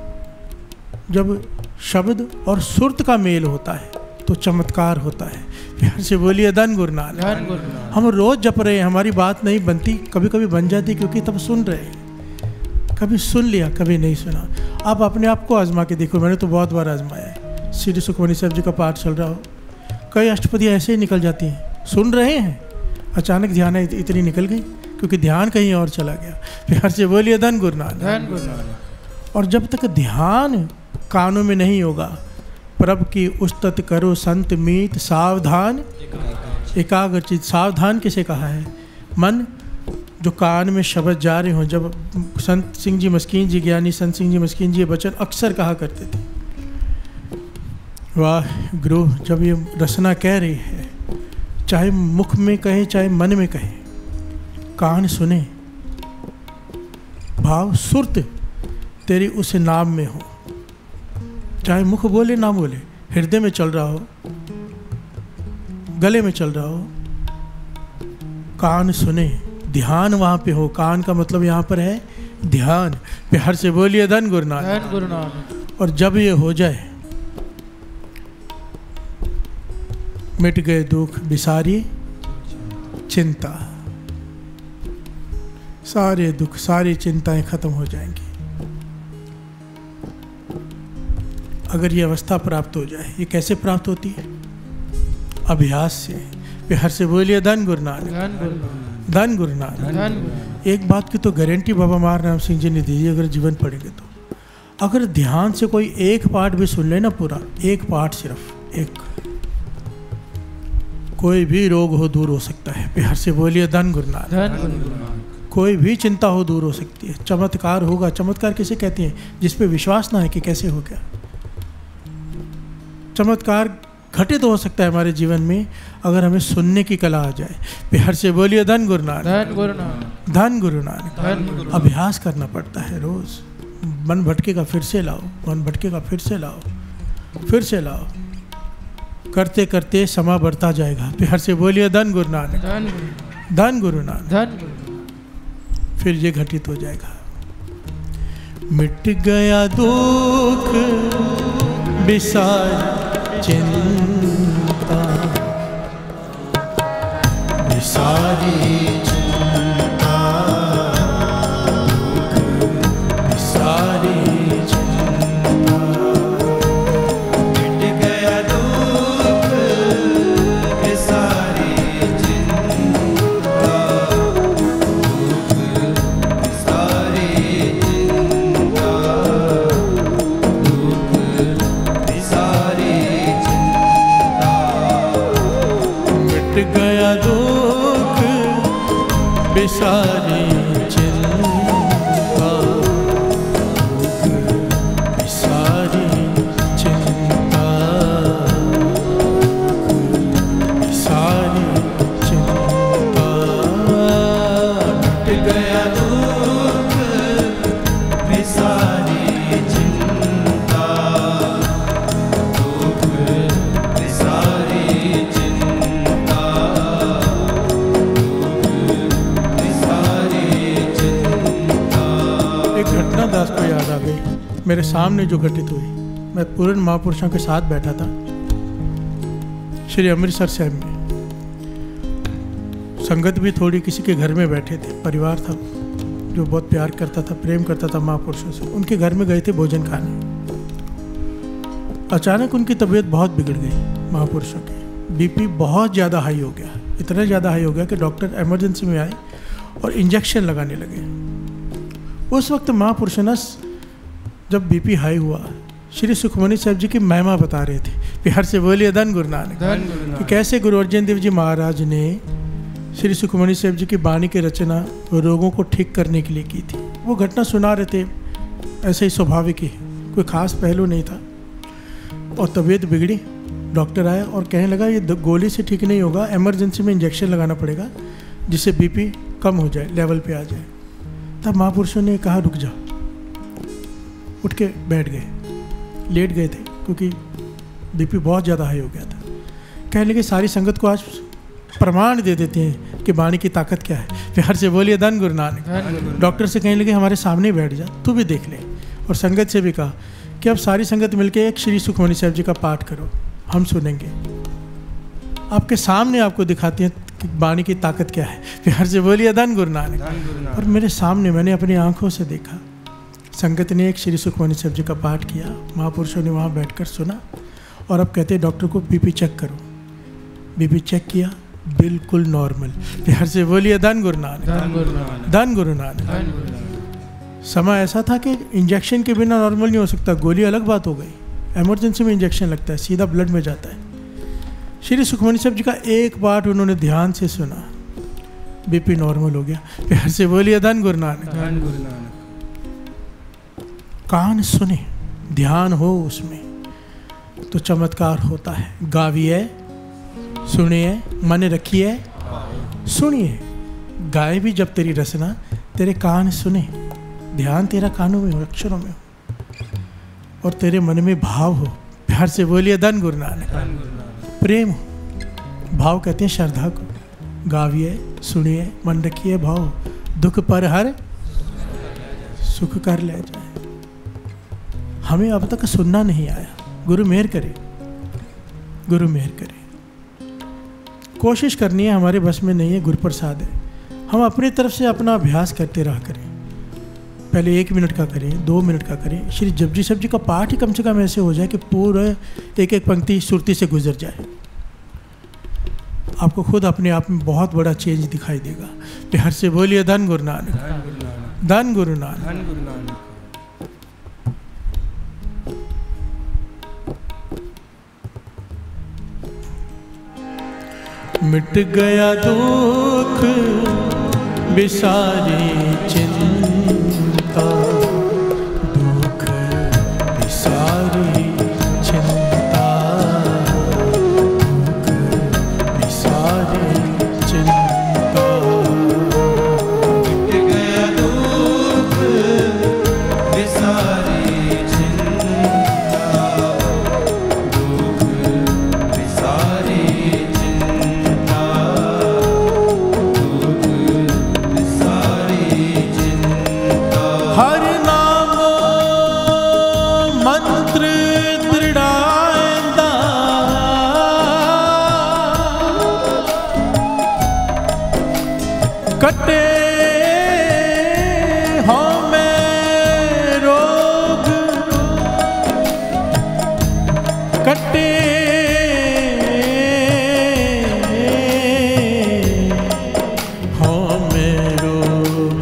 जब शब्द और सुरत का मेल होता है तो चमत्कार होता है। प्यार से बोलिए धन गुरु नानक। धन गुरु नानक। हम रोज जप रहे हैं, हमारी बात नहीं बनती, कभी कभी बन जाती क्योंकि तब सुन रहे हैं। कभी सुन लिया, कभी नहीं सुना। आप अपने आप को आजमा के देखो, मैंने तो बहुत बार आजमाया है। श्री सुखमनी साहब जी का पाठ चल रहा हो, कई अष्टपदियाँ ऐसे ही निकल जाती हैं, सुन रहे हैं, अचानक ध्यान इतनी निकल गई क्योंकि ध्यान कहीं और चला गया। प्यार से बोलिए धन गुरु नानक। धन गुरु नानक। और जब तक ध्यान कानों में नहीं होगा, प्रभ की उस्तत करो संत मीत सावधान एकाग्रचित। सावधान किसे कहा है? मन जो कान में शब्द जा रहे हों। जब संत सिंह जी मस्कीन जी, ज्ञानी संत सिंह जी मस्कीन जी ये वचन अक्सर कहा करते थे, वाह गुरु, जब ये रचना कह रही है, चाहे मुख में कहे चाहे मन में कहे, कान सुने, भाव सुरत तेरी उस नाम में हो, चाहे मुख बोले ना बोले, हृदय में चल रहा हो, गले में चल रहा हो, कान सुने, ध्यान वहाँ पे हो। कान का मतलब यहाँ पर है ध्यान। प्यार से बोलिए धन गुरु नानक। धन गुरु नानक। और जब ये हो जाए, मिट गए दुख बिसारी चिंता, सारे दुख सारी चिंताएं खत्म हो जाएंगी अगर ये अवस्था प्राप्त हो जाए। ये कैसे प्राप्त होती है? अभ्यास से। प्यार से बोलिए धन गुरु नानक। धन गुरु नानक। धन गुरु नानक। धन गुरु नानक। एक बात की तो गारंटी बाबा मार राम सिंह जी ने दी, अगर जीवन पढ़ेंगे तो। अगर ध्यान से कोई एक पाठ भी सुन लेना, पूरा एक पाठ, सिर्फ एक, कोई भी रोग हो दूर हो सकता है। प्यार से बोलिए धन गुरु नानक। धन गुरु नानक। कोई भी चिंता हो दूर हो सकती है। चमत्कार होगा। चमत्कार किसे कहते हैं? जिस पे विश्वास ना है कि कैसे हो गया। चमत्कार घटित तो हो सकता है हमारे जीवन में अगर हमें सुनने की कला आ जाए। प्यार से बोलिए धन गुरु नानक। धन गुरु नानक। धन गुरु नानक। धन गुरु। अभ्यास करना पड़ता है रोज। मन भटकेगा फिर से लाओ, मन भटकेगा फिर से लाओ, फिर से लाओ, करते करते समा बढ़ता जाएगा। प्यार से बोलिए धन गुरु नानक। धन गुरु। धन गुरु नानक। धन गुरु। फिर ये घटित हो जाएगा। मिट गया दुख बिसार चिंता, बिसारी चिंता, बिसारी चिंता, मिट गया दुख बिसारी चिंता, दुख बिसारी चिंता, दुख बिसारी चिंता, मिट गया दुख बिसारी चिंता, दुख बिसारी चिंता, दुख बिसारी चिंता, मिट गया दुख बिसारी चिंता, दुख बिसारी चिंता, दुख बिसारी चिंता। एक घटना दास को याद आ गई मेरे सामने जो घटित हुई। मैं पूर्ण महापुरुषों के साथ बैठा था श्री अमृतसर साहब में। संगत भी थोड़ी किसी के घर में बैठे थे। परिवार था जो बहुत प्यार करता था, प्रेम करता था महापुरुषों से। उनके घर में गए थे भोजन खाने। अचानक उनकी तबीयत बहुत बिगड़ गई महापुरुषों की। बीपी बहुत ज़्यादा हाई हो गया। इतना ज़्यादा हाई हो गया कि डॉक्टर इमरजेंसी में आए और इंजेक्शन लगाने लगे। उस वक्त महापुरुषों ने जब बीपी हाई हुआ, श्री सुखमनी साहब जी की महिमा बता रहे थे। प्यार से बोलिए धन गुरु नानक। धन गुरु कि नानक। कैसे गुरु अर्जन देव जी महाराज ने श्री सुखमनी साहब जी की वाणी की रचना रोगों को ठीक करने के लिए की थी। वो घटना सुना रहे थे, ऐसे ही स्वाभाविक ही, कोई खास पहलू नहीं था। और तबीयत बिगड़ी, डॉक्टर आया और कहने लगा ये गोली से ठीक नहीं होगा, इमरजेंसी में इंजेक्शन लगाना पड़ेगा जिससे बीपी कम हो जाए, लेवल पे आ जाए। तब महापुरुषों ने कहा रुक जा। उठ के बैठ गए, लेट गए थे क्योंकि बीपी बहुत ज़्यादा हाई हो गया था। कहने लगे सारी संगत को आज प्रमाण दे देते हैं कि वाणी की ताकत क्या है। प्यार से बोलिए धन गुरु नानक। धन गुरु। डॉक्टर से कहने लगे हमारे सामने बैठ जा, तू भी देख ले। और संगत से भी कहा कि अब सारी संगत मिलके एक श्री सुखमनी साहब जी का पाठ करो, हम सुनेंगे। आपके सामने आपको दिखाती हैं कि वाणी की ताकत क्या है। प्यार से बोलिए धन गुरु नानक। और मेरे सामने मैंने अपनी आंखों से देखा, संगत ने एक श्री सुखमनी साहब जी का पाठ किया, महापुरुषों ने वहाँ बैठकर सुना और अब कहते डॉक्टर को बीपी चेक करो। बीपी चेक किया, बिल्कुल नॉर्मल। प्यार से बोलिए धन गुरु नानक, धन गुरु नानक। समय ऐसा था कि इंजेक्शन के बिना नॉर्मल नहीं हो सकता, गोली अलग बात हो गई, इमरजेंसी में इंजेक्शन लगता है, सीधा ब्लड में जाता है। श्री सुखमनी साहब जी का एक पाठ उन्होंने ध्यान से सुना, बीपी नॉर्मल हो गया। प्यार से बोलिए धन गुरु नानक, धन गुरु नानक। कान सुने, ध्यान हो उसमें तो चमत्कार होता है। गाविए, सुनिए, मन रखिए, सुनिए। गाए भी जब तेरी रचना, तेरे कान सुने, ध्यान तेरा कानों में हो, अक्षरों में हो और तेरे मन में भाव हो। प्यार से बोलिए धन गुरु नानक। प्रेम हो, भाव कहते हैं श्रद्धा को। गाविए, सुनिए, मन रखिए, भाव, दुख पर हर सुख कर ले जाए। हमें अब तक सुनना नहीं आया, गुरु मेहर करे, गुरु मेहर करे। कोशिश करनी है, हमारे बस में नहीं है, गुरु प्रसाद है। हम अपनी तरफ से अपना अभ्यास करते रहा करें। पहले एक मिनट का करें, दो मिनट का करें। श्री जपजी साहब जी का पाठ ही कम से कम ऐसे हो जाए कि पूरा एक एक पंक्ति सुरती से गुजर जाए। आपको खुद अपने आप में बहुत बड़ा चेंज दिखाई देगा। प्यार से बोलिए धन गुरु नानक, धन गुरु नानक। मिट गया दुख बिसारी चिंता, दुख बिसारी चिंता, दुख बिसारी चिंता। मिट गया दुख बिसारी चिंता, दुख बिसारी हर नामो मंत्र दृढ़ाएंदा, कटे हो में रोग, कटे हो में रोग।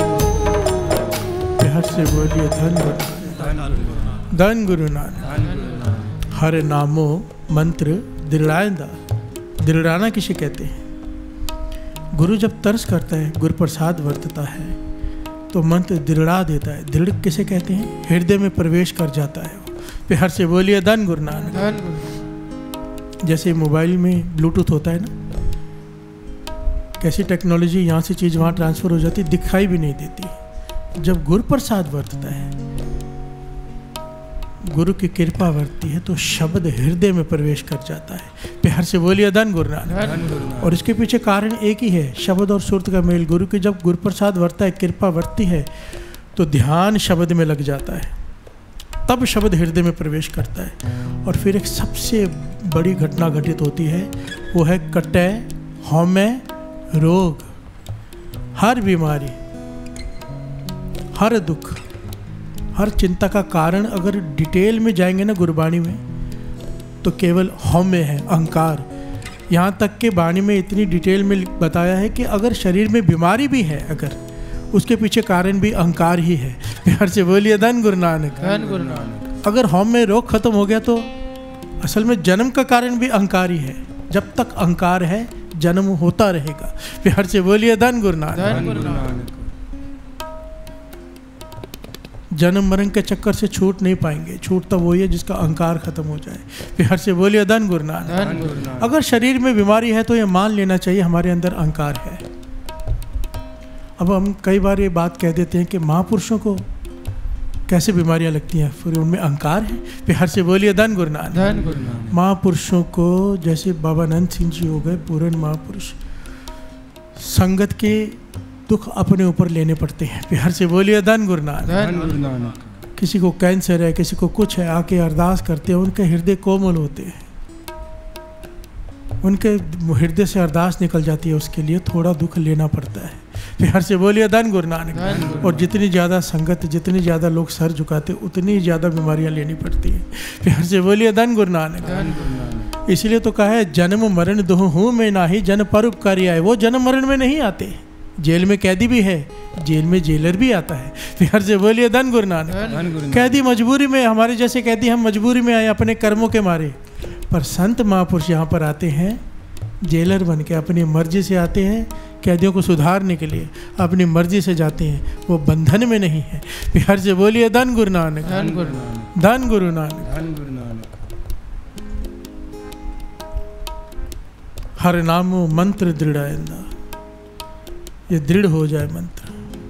से बोलिए धन गुरु, धन गुरु नानक। हर नामो मंत्र दृढ़ाएंदा, दृढ़ाना किसे कहते हैं? गुरु जब तरस करता है, गुरु प्रसाद वर्तता है तो मंत्र दृढ़ा देता है। दृढ़ किसे कहते हैं? हृदय में प्रवेश कर जाता है। प्यार से बोलिए धन गुरु नानक। जैसे मोबाइल में ब्लूटूथ होता है ना, कैसी टेक्नोलॉजी, यहाँ से चीज़ वहाँ ट्रांसफ़र हो जाती, दिखाई भी नहीं देती। जब गुरु प्रसाद वर्तता है, गुरु की कृपा वर्तती है तो शब्द हृदय में प्रवेश कर जाता है। प्यार से बोलिए धन गुरु नानक। और इसके पीछे कारण एक ही है, शब्द और सुरत का मेल। गुरु की जब गुरु प्रसाद वर्तता है, कृपा वर्तती है तो ध्यान शब्द में लग जाता है, तब शब्द हृदय में प्रवेश करता है। और फिर एक सबसे बड़ी घटना घटित होती है, वो है कटे हौमे रोग। हर बीमारी, हर दुख, हर चिंता का कारण अगर डिटेल में जाएंगे ना गुरबाणी में, तो केवल हौमे है, अहंकार। यहाँ तक के बाणी में इतनी डिटेल में बताया है कि अगर शरीर में बीमारी भी है, अगर उसके पीछे कारण भी अहंकार ही है। प्यार से बोलिए धन गुरु नानक, धन गुरु नानक। अगर हौम में रोग खत्म हो गया तो असल में जन्म का कारण भी अहंकार ही है। जब तक अहंकार है, जन्म होता रहेगा। प्यार से बोलिए धन गुरु नानक, धन गुरु नानक। जन्म मरण के चक्कर से छूट नहीं पाएंगे। छूट तब वही है जिसका अहंकार खत्म हो जाए। प्यार से बोलिए धन गुरु नानक। अगर शरीर में बीमारी है तो ये मान लेना चाहिए हमारे अंदर अहंकार है। अब हम कई बार ये बात कह देते हैं कि महापुरुषों को कैसे बीमारियां लगती हैं, फिर उनमें अहंकार है। प्यार से बोलिए धन गुरु नानक। महापुरुषों को जैसे बाबा नंद सिंह जी हो गए, पूर्ण महापुरुष, संगत के दुख अपने ऊपर लेने पड़ते हैं। प्यार से बोलिए धन गुरु नानक। किसी को कैंसर है, किसी को कुछ है, आके अरदास करते हैं, उनके हृदय कोमल होते हैं। उनके हृदय से अरदास निकल जाती है, उसके लिए थोड़ा दुख लेना पड़ता है। प्यार से बोलिए धन गुरु नानक। और जितनी ज़्यादा संगत, जितनी ज़्यादा लोग सर झुकाते, उतनी ज़्यादा बीमारियां लेनी पड़ती है। प्यार से बोलिए धन गुरु नानक। इसलिए तो कहा है जन्म मरण दोह हूँ मैं नाही, जन परोपकारी आए। वो जन्म मरण में नहीं आते, जेल में कैदी भी है, जेल में जेलर भी आता है। प्यार से बोलिए धन गुरु नानक। कैदी मजबूरी में, हमारे जैसे कैदी हम मजबूरी में आए अपने कर्मों के मारे, पर संत महापुरुष यहाँ पर आते हैं जेलर बन के, अपनी मर्जी से आते हैं, कैदियों को सुधारने के लिए अपनी मर्जी से जाते हैं, वो बंधन में नहीं है। प्यार से बोलिए धन गुरु नानक। धन गुरु नानक। धन गुरु नानक। धन गुरु नानक। हर नामो मंत्र दृढ़ आयंदा, ये दृढ़ हो जाए मंत्र।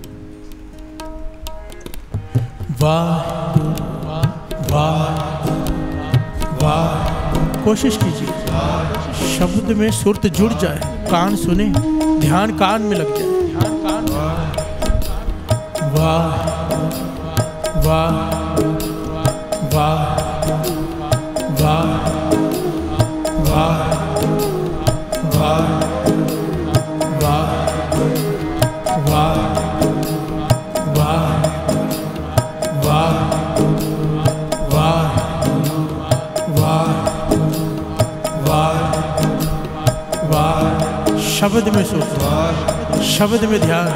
वाह वाह वाह। कोशिश कीजिए शब्द में सुरत जुड़ जाए, कान सुने, ध्यान कान में लग जाए। वाह वाह वाह वाह वाह वाह वाह वाह वाह वाह वाह वाह वाह वाह। शब्द में सोच, शब्द में ध्यान।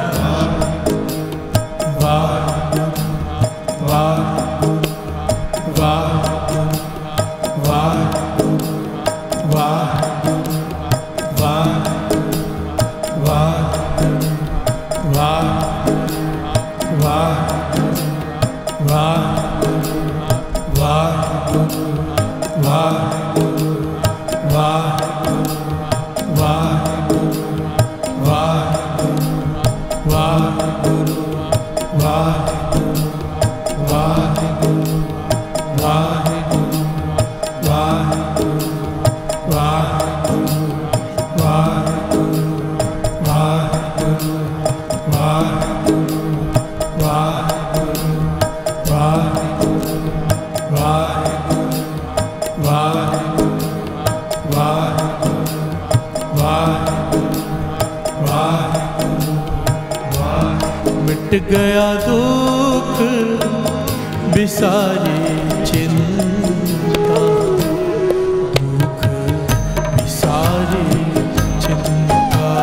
वाह वाह वाह वाह वाह वाह वाह वाह वाह वाह वाह वाह वाह वाह वाह वाह वाह मिट गया दुख बिसारी चिंता, दुख बिसारी चिंता,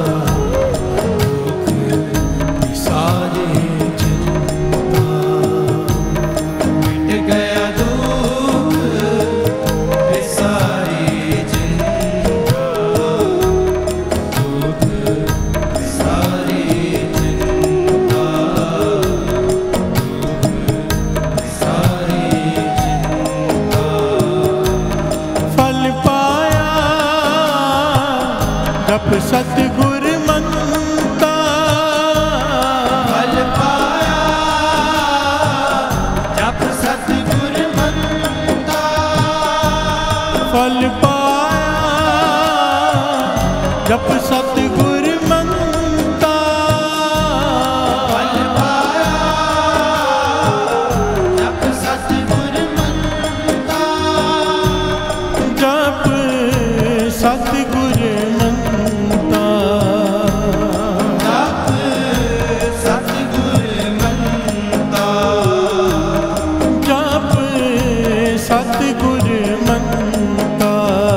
दुख बिसारी चिंता। मिट गया दुख बिसारी चिंता, दुख बिसारी चिंता, दुख बिसारी चिंता। फल पाया जप सतगुर मनता, फल पाया जप सतगुर मनता, फल पाया जप सतगुर मनता, फल पाया जप सतगुर मनता, जप सतगुर मनता, जप सतगुर मनता, जप सतगुर मनता,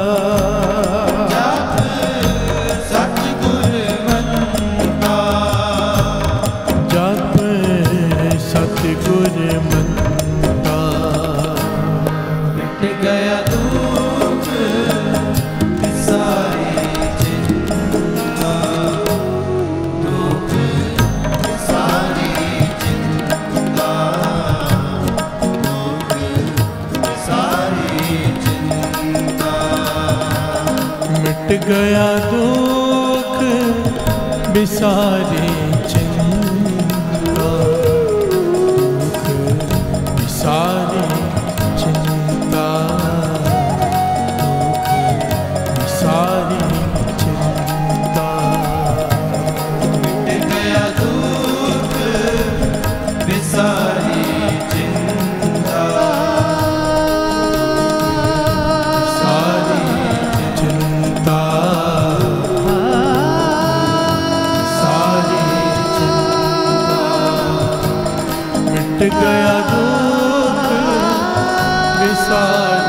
जप सतगुर मनता, जप सतगुर मनता। मिट गया दुख बिसारी चिंता, दुख बिसारी चिंता, दुख बिसारी चिंता। मिट गया दुख बिसारी चिंता, दुख बिसारी चिंता, दुख बिसारी चिंता। मिट गया दुख बिसारी चिंता, बिसारी चिंता। मिट गया दुख विसारी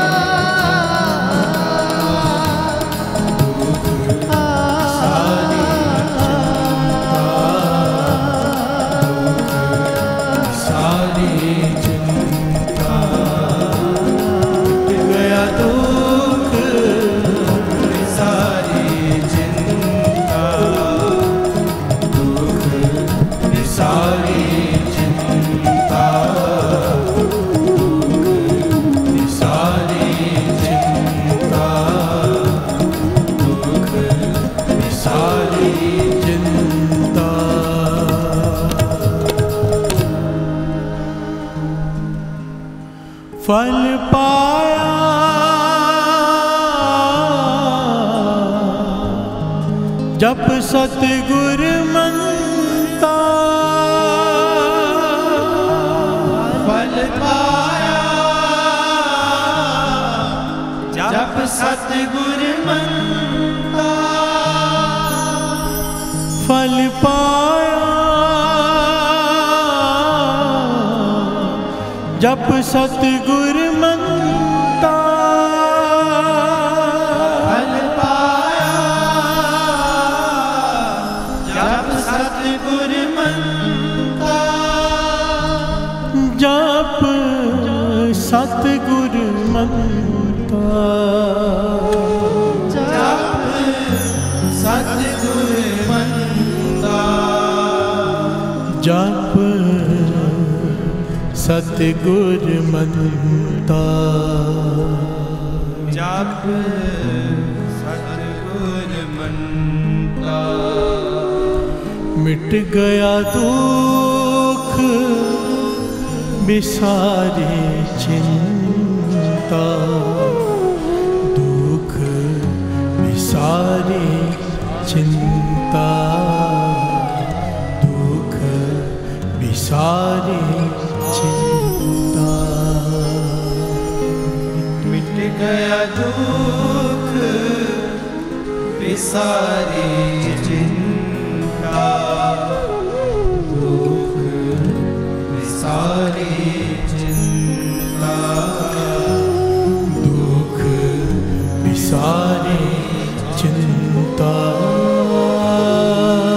फल पाया जप सतगुर मनता फल पाया जप सतगुर मनता फल पाया जप सतगुर मनता फल पाया जप सतगुर मनता जप सतगुर मनता जप सतगुर मनता जप सतगुर मनता जप सतगुर मनता मिट गया दुख बिसारी चिंता दुख बिसारी चिंता दुख बिसारी चिंता मिट गया दुख बिसारी चिंता दुख बिसारी चिंता दुख बिसारी चिंता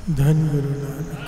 धन गुरु नानक,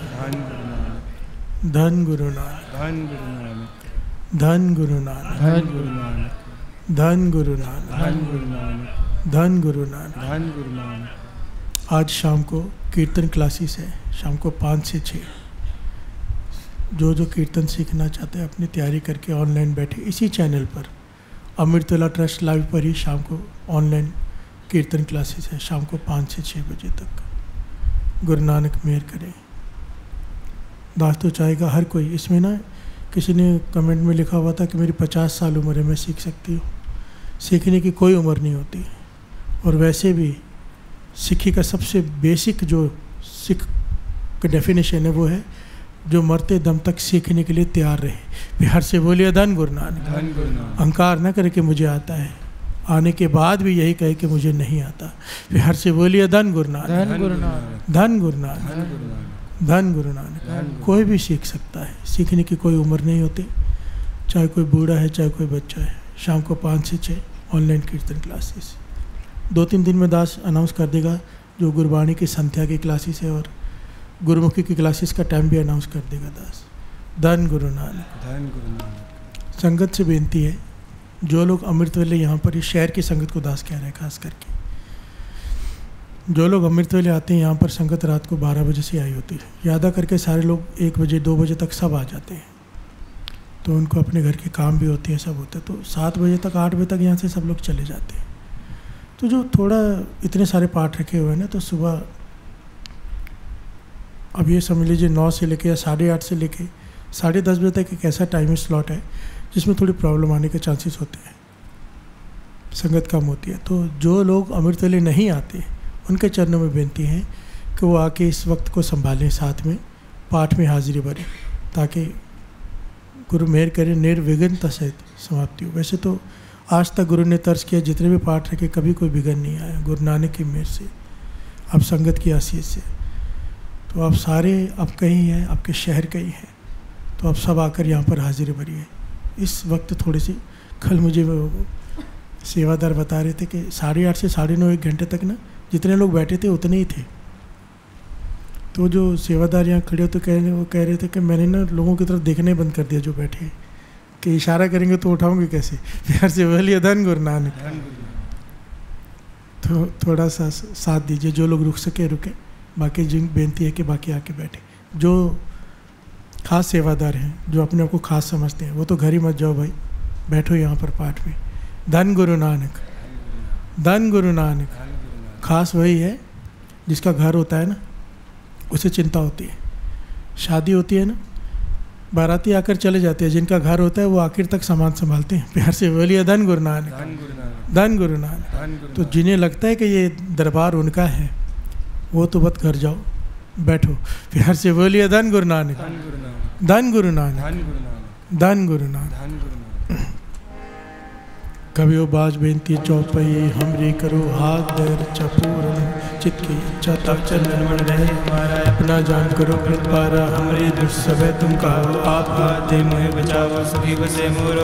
धन गुरु नानक, धन गुरु नानक, धन धन गुरु नानक, गुरु नानक, धन गुरु नानक, धन गुरु नानक, धन गुरु नानक। आज शाम को कीर्तन क्लासेस है, शाम को पाँच से छः। जो जो कीर्तन सीखना चाहते हैं अपनी तैयारी करके ऑनलाइन बैठे इसी चैनल पर, अमृतवेला ट्रस्ट लाइव पर ही शाम को ऑनलाइन कीर्तन क्लासेस है, शाम को पाँच से छः बजे तक। गुरु नानक मेहर करें। दास तो चाहेगा हर कोई। इसमें ना किसी ने कमेंट में लिखा हुआ था कि मेरी पचास साल उम्र है, मैं सीख सकती हूँ। सीखने की कोई उम्र नहीं होती। और वैसे भी सिक्खी का सबसे बेसिक जो सिख का डेफिनेशन है वो है जो मरते दम तक सीखने के लिए तैयार रहे। बिहार से बोलिए धन गुरु नानक। अहंकार न करे कि मुझे आता है, आने के बाद भी यही कहे कि मुझे नहीं आता। बिहार से बोलिए धन गुरु नानक, धन गुरु नानक, धन गुरु नानक, धन गुरु नानक। कोई भी सीख सकता है, सीखने की कोई उम्र नहीं होती, चाहे कोई बूढ़ा है चाहे कोई बच्चा है। शाम को पाँच से छः ऑनलाइन कीर्तन क्लासेस। दो तीन दिन में दास अनाउंस कर देगा जो गुरबाणी की संध्या की क्लासेस है और गुरुमुखी की क्लासेस का टाइम भी अनाउंस कर देगा दास। धन गुरु नानक, धन गुरु नानक। संगत से बेनती है, जो लोग अमृतवेले यहाँ पर इस शहर की संगत को दास कह रहे हैं, खास करके जो लोग अमृतवेले आते हैं यहाँ पर, संगत रात को बारह बजे से आई होती है। यादा करके सारे लोग एक बजे दो बजे तक सब आ जाते हैं, तो उनको अपने घर के काम भी होते हैं, सब होता है। तो सात बजे तक आठ बजे तक यहाँ से सब लोग चले जाते हैं। तो जो थोड़ा इतने सारे पाठ रखे हुए हैं ना, तो सुबह अब ये समझ लीजिए नौ से लेके या साढ़े आठ से लेके साढ़े दस बजे तक एक ऐसा टाइम स्लॉट है जिसमें थोड़ी प्रॉब्लम आने के चांसेस होते हैं, संगत कम होती है। तो जो लोग अमृतवेले नहीं आते उनके चरणों में बेनती है कि वो आके इस वक्त को संभालें, साथ में पाठ में हाजिरी भरें, ताकि गुरु मेहर करे निर्विघ्नता सहित समाप्ति हो। वैसे तो आज तक गुरु ने तर्ज किया, जितने भी पाठ रखे कभी कोई विघ्न नहीं आया, गुरु नानक की मेहर से, अब संगत की आशीष से। तो आप सारे अब कहीं हैं, आपके शहर कहीं हैं, तो आप सब आकर यहाँ पर हाजिरी भरिए। इस वक्त थोड़ी सी कल मुझे वो सेवादार बता रहे थे कि साढ़े आठ से साढ़े नौ एक घंटे तक ना जितने लोग बैठे थे उतने ही थे। तो जो सेवादार यहाँ खड़े हो तो कह रहे वो कह रहे थे कि मैंने ना लोगों की तरफ देखना ही बंद कर दिया जो बैठे हैं, कि इशारा करेंगे तो उठाऊंगे कैसे। प्यार से बोलिए धन गुरु नानक। तो थोड़ा सा साथ दीजिए, जो लोग रुक सके रुके, बाकी जिन बेनती है कि बाकी आके बैठे। जो खास सेवादार हैं, जो अपने आप को खास समझते हैं, वो तो घर ही मत जाओ भाई, बैठो यहाँ पर पाठ में। धन गुरु नानक, धन गुरु नानक। खास वही है जिसका घर होता है ना, उसे चिंता होती है। शादी होती है ना, बाराती आकर चले जाते हैं, जिनका घर होता है वो आखिर तक सामान संभालते हैं। प्यार से बोलिए धन गुरु नानक, धन गुरु नानक। तो जिन्हें लगता है कि ये दरबार उनका है, वो तो बस घर जाओ, बैठो। प्यार से बोलिए धन गुरु नानक, धन गुरु नानक, धन गुरु नानक। कवियो बाज बेनती चौपई हमरी करो हाथ दर चपूरन चित की इच्छा तक चलन मन रहे हमारा अपना जान करो प्रतिपारा हमरे दुष्ट सब तुम कहो आप हाथ दे मोहे बचाओ सभी बसे मोर